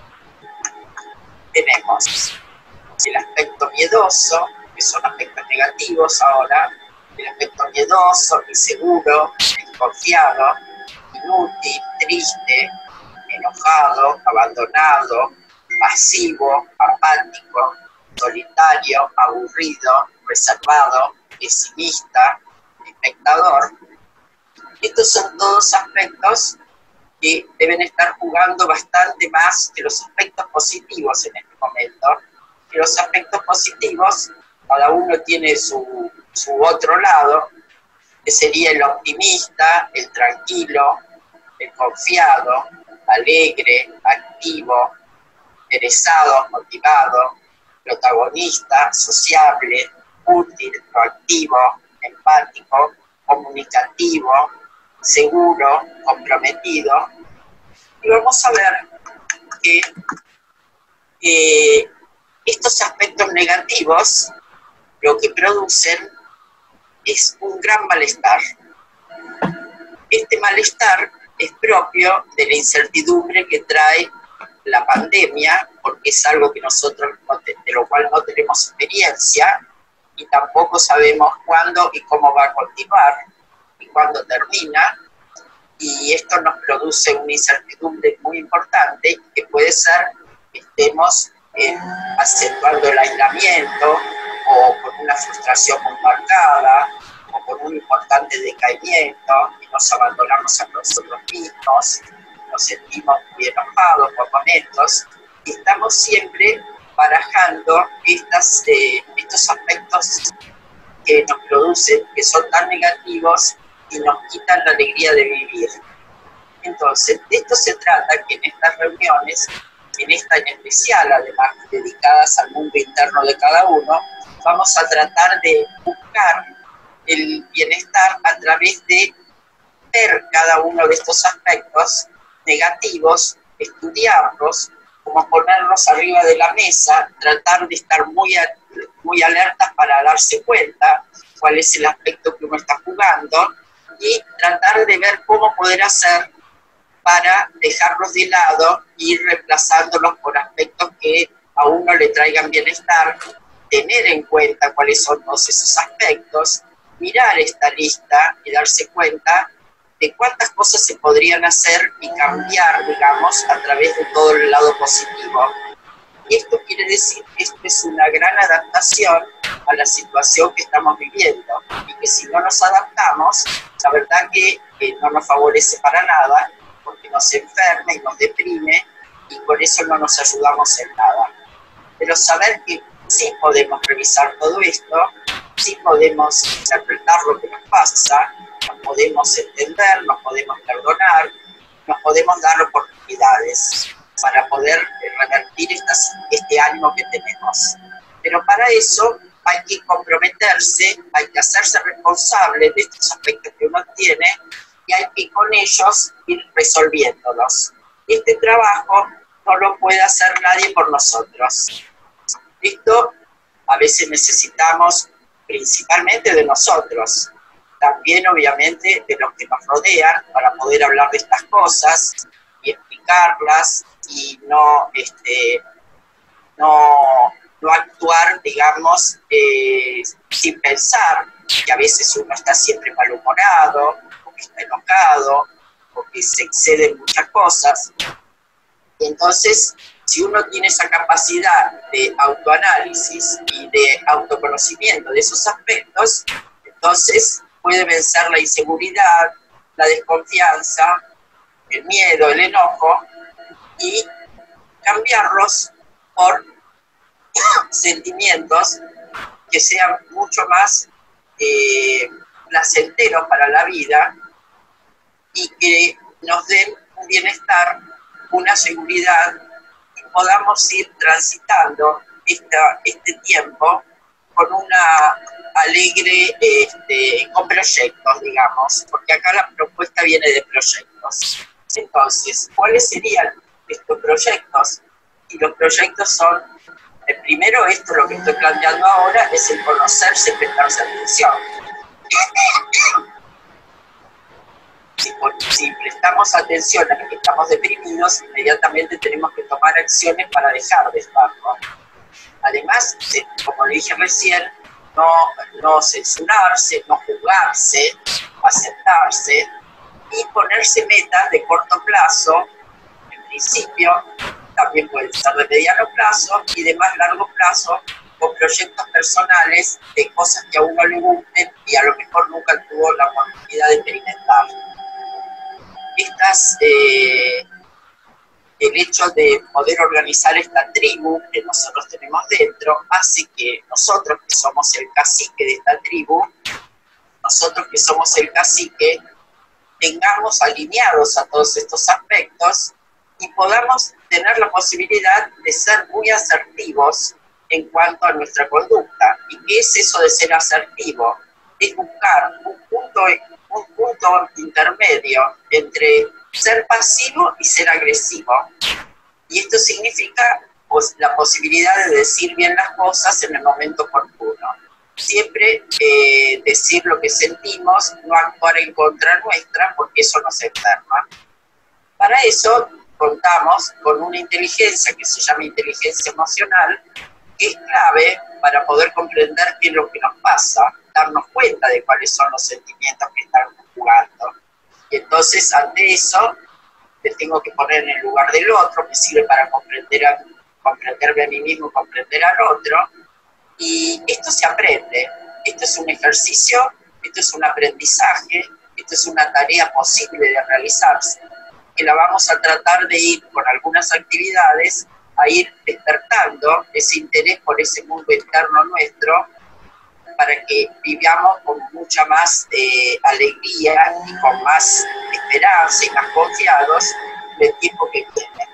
Tenemos el aspecto miedoso, que son aspectos negativos ahora, el aspecto miedoso, inseguro, desconfiado, inútil, triste, enojado, abandonado, pasivo, apático, solitario, aburrido, reservado, pesimista, espectador. Estos son todos aspectos que deben estar jugando bastante más que los aspectos positivos en este momento. Y los aspectos positivos, cada uno tiene su otro lado, que sería el optimista, el tranquilo, el confiado, alegre, activo, interesado, motivado, protagonista, sociable, útil, proactivo, empático, comunicativo, seguro, comprometido. Y vamos a ver que estos aspectos negativos lo que producen es un gran malestar. Este malestar es propio de la incertidumbre que trae la pandemia, porque es algo que nosotros, de lo cual no tenemos experiencia, y tampoco sabemos cuándo y cómo va a continuar, y cuándo termina, y esto nos produce una incertidumbre muy importante, que puede ser que estemos acentuando el aislamiento, o con una frustración muy marcada, o con un importante decaimiento, y nos abandonamos a nosotros mismos, nos sentimos muy enojados por momentos, y estamos siempre barajando estos aspectos que nos producen, que son tan negativos y nos quitan la alegría de vivir. Entonces, de esto se trata, que en estas reuniones, en esta en especial, además dedicadas al mundo interno de cada uno, vamos a tratar de buscar el bienestar a través de ver cada uno de estos aspectos negativos, estudiarlos, como ponerlos arriba de la mesa, tratar de estar muy alertas para darse cuenta cuál es el aspecto que uno está jugando y tratar de ver cómo poder hacer para dejarlos de lado y ir reemplazándolos por aspectos que a uno le traigan bienestar, tener en cuenta cuáles son todos esos aspectos, mirar esta lista y darse cuenta de cuántas cosas se podrían hacer y cambiar, digamos, a través de todo el lado positivo. Y esto quiere decir que esto es una gran adaptación a la situación que estamos viviendo, y que si no nos adaptamos, la verdad que no nos favorece para nada, porque nos enferma y nos deprime, y con eso no nos ayudamos en nada. Pero saber que sí podemos revisar todo esto, sí podemos interpretar lo que nos pasa, nos podemos entender, nos podemos perdonar, nos podemos dar oportunidades para poder revertir este ánimo que tenemos. Pero para eso hay que comprometerse, hay que hacerse responsable de estos aspectos que uno tiene, y hay que con ellos ir resolviéndolos. Este trabajo no lo puede hacer nadie por nosotros. Esto a veces necesitamos principalmente de nosotros, también obviamente de los que nos rodean, para poder hablar de estas cosas y explicarlas y no actuar, digamos, sin pensar, que a veces uno está siempre malhumorado, o que está enojado, o que se excede en muchas cosas. Y entonces, si uno tiene esa capacidad de autoanálisis y de autoconocimiento de esos aspectos, entonces puede vencer la inseguridad, la desconfianza, el miedo, el enojo, y cambiarlos por sentimientos que sean mucho más placenteros para la vida y que nos den un bienestar, una seguridad, y podamos ir transitando este tiempo con una alegre, con proyectos, digamos, porque acá la propuesta viene de proyectos. Entonces, ¿cuáles serían estos proyectos? Y los proyectos son, el primero, esto lo que estoy planteando ahora, es el conocerse y prestarse atención. Si prestamos atención a que estamos deprimidos, inmediatamente tenemos que tomar acciones para dejar de estarlo. Además, como le dije recién, no censurarse, no juzgarse, aceptarse y ponerse metas de corto plazo, en principio, también pueden ser de mediano plazo y de más largo plazo, con proyectos personales de cosas que a uno le gusten y a lo mejor nunca tuvo la oportunidad de experimentar. El hecho de poder organizar esta tribu que nosotros tenemos dentro hace que nosotros, que somos el cacique de esta tribu, tengamos alineados a todos estos aspectos y podamos tener la posibilidad de ser muy asertivos en cuanto a nuestra conducta. ¿Y qué es eso de ser asertivo? Es buscar un punto intermedio entre ser pasivo y ser agresivo. Y esto significa la posibilidad de decir bien las cosas en el momento oportuno. Siempre decir lo que sentimos, no actuar en contra nuestra, porque eso nos enferma. Para eso contamos con una inteligencia que se llama inteligencia emocional, que es clave para poder comprender qué es lo que nos pasa, darnos cuenta de cuáles son los sentimientos que están jugando. Y entonces, ante eso, me tengo que poner en el lugar del otro, me sirve para comprenderme a mí mismo, comprender al otro. Y esto se aprende, esto es un ejercicio, esto es un aprendizaje, esto es una tarea posible de realizarse, que la vamos a tratar de ir con algunas actividades, a ir despertando ese interés por ese mundo interno nuestro, para que vivamos con mucha más alegría y con más esperanza y más confiados del tiempo que viene.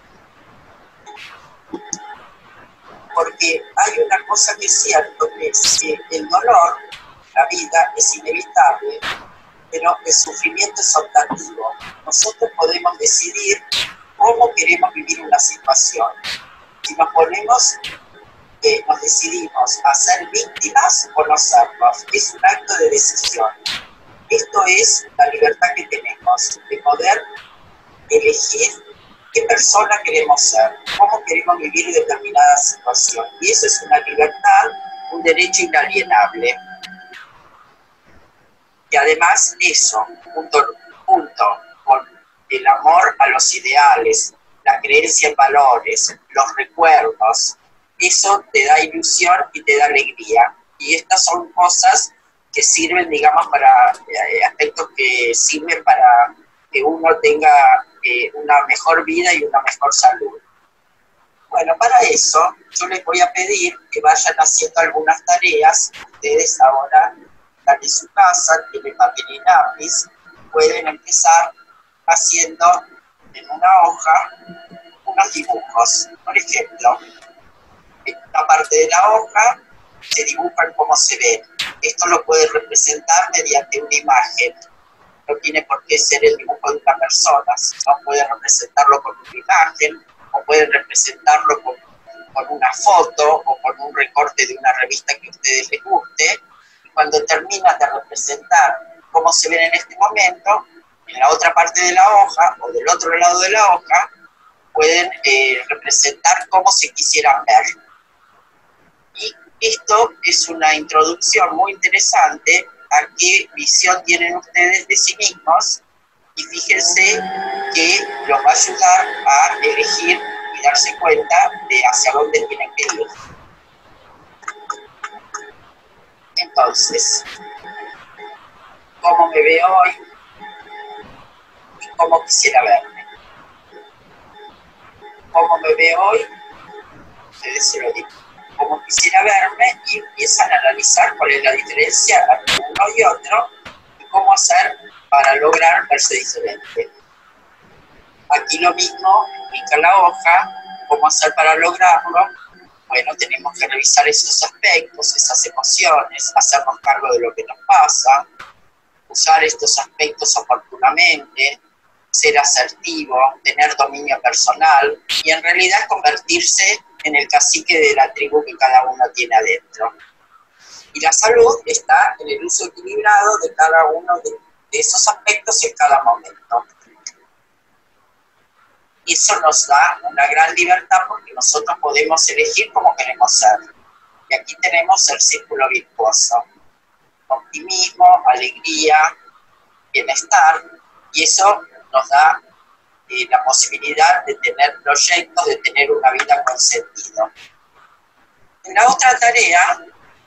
Porque hay una cosa que es cierto, que es que el dolor, la vida, es inevitable, pero el sufrimiento es optativo. Nosotros podemos decidir cómo queremos vivir una situación. Si nos decidimos a ser víctimas o no serlos, es un acto de decisión. Esto es la libertad que tenemos, de poder elegir qué persona queremos ser, cómo queremos vivir determinada situación. Y eso es una libertad, un derecho inalienable. Y además eso, junto con el amor a los ideales, la creencia en valores, los recuerdos, eso te da ilusión y te da alegría. Y estas son cosas que sirven, digamos, para aspectos que sirven para que uno tenga una mejor vida y una mejor salud. Bueno, para eso yo les voy a pedir que vayan haciendo algunas tareas. Ustedes ahora están en su casa, tienen papel y lápiz, pueden empezar haciendo en una hoja unos dibujos. Por ejemplo, en una parte de la hoja se dibujan cómo se ven. Esto lo puede representar mediante una imagen. No tiene por qué ser el dibujo de una persona, sino puede representarlo con una imagen, o pueden representarlo con una foto, o con un recorte de una revista que a ustedes les guste. Y cuando terminan de representar cómo se ven en este momento, en la otra parte de la hoja, o del otro lado de la hoja, pueden representar cómo se quisieran ver. Y esto es una introducción muy interesante a qué visión tienen ustedes de sí mismos, y fíjense que los va a ayudar a elegir y darse cuenta de hacia dónde tienen que ir. Entonces, ¿cómo me veo hoy? Y cómo quisiera verme. ¿Cómo me veo hoy? Ustedes se lo digo. Cómo quisiera verme, y empiezan a analizar cuál es la diferencia entre uno y otro y cómo hacer para lograr verse diferente. Aquí lo mismo, explica la hoja, cómo hacer para lograrlo. Bueno, tenemos que revisar esos aspectos, esas emociones, hacernos cargo de lo que nos pasa, usar estos aspectos oportunamente, ser asertivo, tener dominio personal y en realidad convertirse en el cacique de la tribu que cada uno tiene adentro. Y la salud está en el uso equilibrado de cada uno de esos aspectos en cada momento. Y eso nos da una gran libertad porque nosotros podemos elegir cómo queremos ser. Y aquí tenemos el círculo virtuoso. Optimismo, alegría, bienestar, y eso nos da la posibilidad de tener proyectos, de tener una vida con sentido. En la otra tarea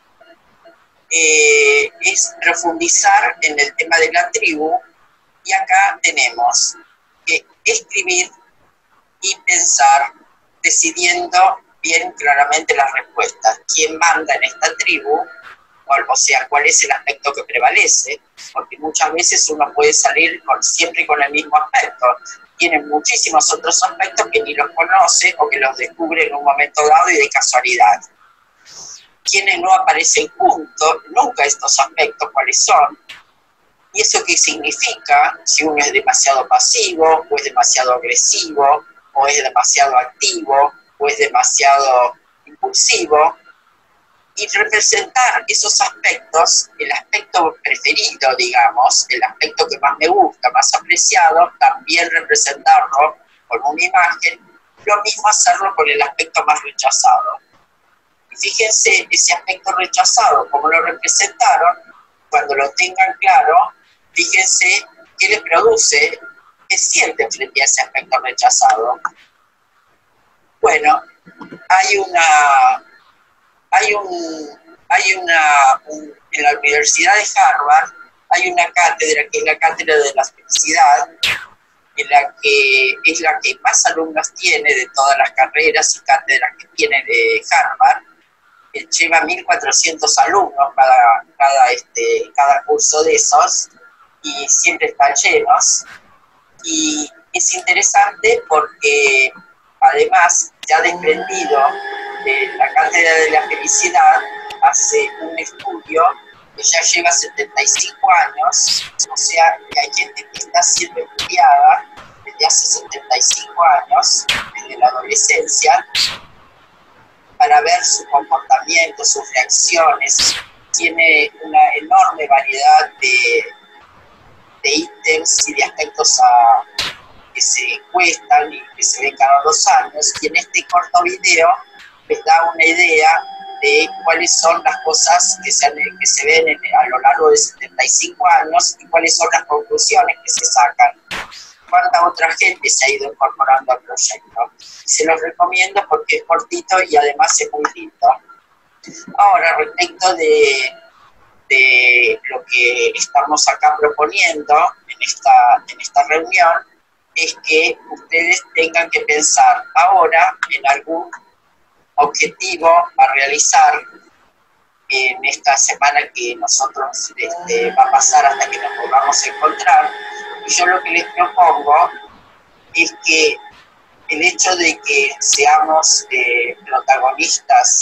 es profundizar en el tema de la tribu, y acá tenemos que escribir y pensar, decidiendo bien claramente las respuestas. ¿Quién manda en esta tribu? O sea, ¿cuál es el aspecto que prevalece? Porque muchas veces uno puede salir siempre con el mismo aspecto. Tienen muchísimos otros aspectos que ni los conoce o que los descubre en un momento dado y de casualidad. Quienes no aparecen juntos, nunca estos aspectos cuáles son. ¿Y eso qué significa? Si uno es demasiado pasivo, o es demasiado agresivo, o es demasiado activo, o es demasiado impulsivo. Y representar esos aspectos, el aspecto preferido, digamos, el aspecto que más me gusta, más apreciado, también representarlo con una imagen, lo mismo hacerlo con el aspecto más rechazado. Y fíjense ese aspecto rechazado, como lo representaron, cuando lo tengan claro, fíjense qué les produce, qué sienten frente a ese aspecto rechazado. Bueno, en la Universidad de Harvard hay una cátedra que es la cátedra de la felicidad, en la que es la que más alumnos tiene de todas las carreras y cátedras que tiene de Harvard. Lleva 1.400 alumnos cada curso de esos, y siempre están llenos. Y es interesante porque además se ha desprendido de la cátedra de la felicidad, hace un estudio que ya lleva 75 años, o sea que hay gente que está siendo estudiada desde hace 75 años, desde la adolescencia, para ver su comportamiento, sus reacciones. Tiene una enorme variedad de ítems y de aspectos que se encuestan y que se ven cada 2 años, y en este corto video les da una idea de cuáles son las cosas que se ven a lo largo de 75 años y cuáles son las conclusiones que se sacan. Cuánta otra gente se ha ido incorporando al proyecto. Se los recomiendo porque es cortito y además es muy lindo. Ahora, respecto de lo que estamos acá proponiendo en esta reunión, es que ustedes tengan que pensar ahora en algún objetivo a realizar en esta semana que nosotros va a pasar hasta que nos volvamos a encontrar. Y yo lo que les propongo es que el hecho de que seamos protagonistas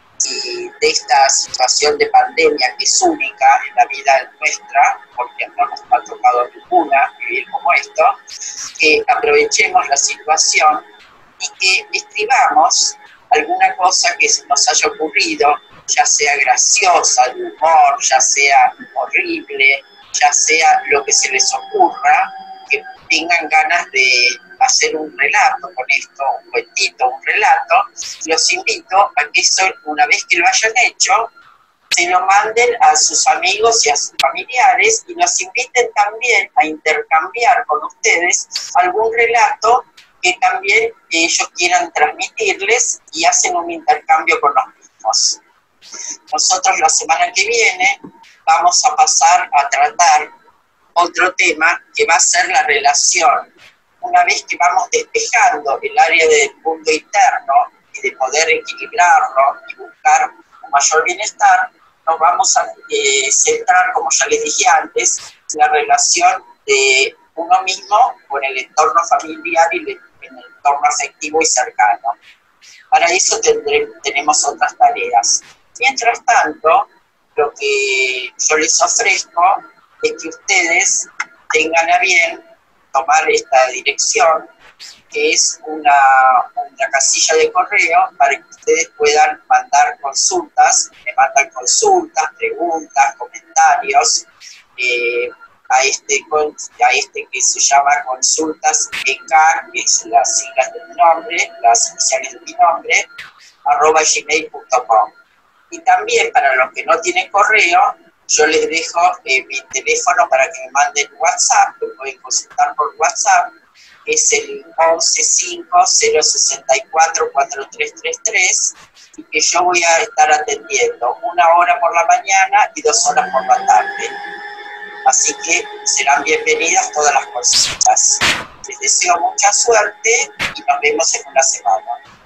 y de esta situación de pandemia que es única en la vida nuestra, porque no nos ha tocado ninguna vivir como esto, que aprovechemos la situación y que escribamos alguna cosa que nos haya ocurrido, ya sea graciosa, de humor, ya sea horrible, ya sea lo que se les ocurra, que tengan ganas de hacer un relato con esto, un cuentito, un relato. Los invito a que eso, una vez que lo hayan hecho, se lo manden a sus amigos y a sus familiares y los inviten también a intercambiar con ustedes algún relato que también ellos quieran transmitirles y hacen un intercambio con los mismos. Nosotros la semana que viene vamos a pasar a tratar otro tema que va a ser la relación. Una vez que vamos despejando el área del mundo interno y de poder equilibrarlo y buscar un mayor bienestar, nos vamos a centrar, como ya les dije antes, en la relación de uno mismo con el entorno familiar y el entorno afectivo y cercano. Para eso tenemos otras tareas. Mientras tanto, lo que yo les ofrezco es que ustedes tengan a bien tomar esta dirección, que es una casilla de correo para que ustedes puedan mandar consultas, me mandan consultas, preguntas, comentarios, a este que se llama consultas EK, que es las siglas de mi nombre, las iniciales de mi nombre, @gmail.com. Y también para los que no tienen correo, yo les dejo mi teléfono para que me manden WhatsApp, lo pueden consultar por WhatsApp, que es el 1150644333, y que yo voy a estar atendiendo 1 hora por la mañana y 2 horas por la tarde. Así que serán bienvenidas todas las consultas. Les deseo mucha suerte y nos vemos en una semana.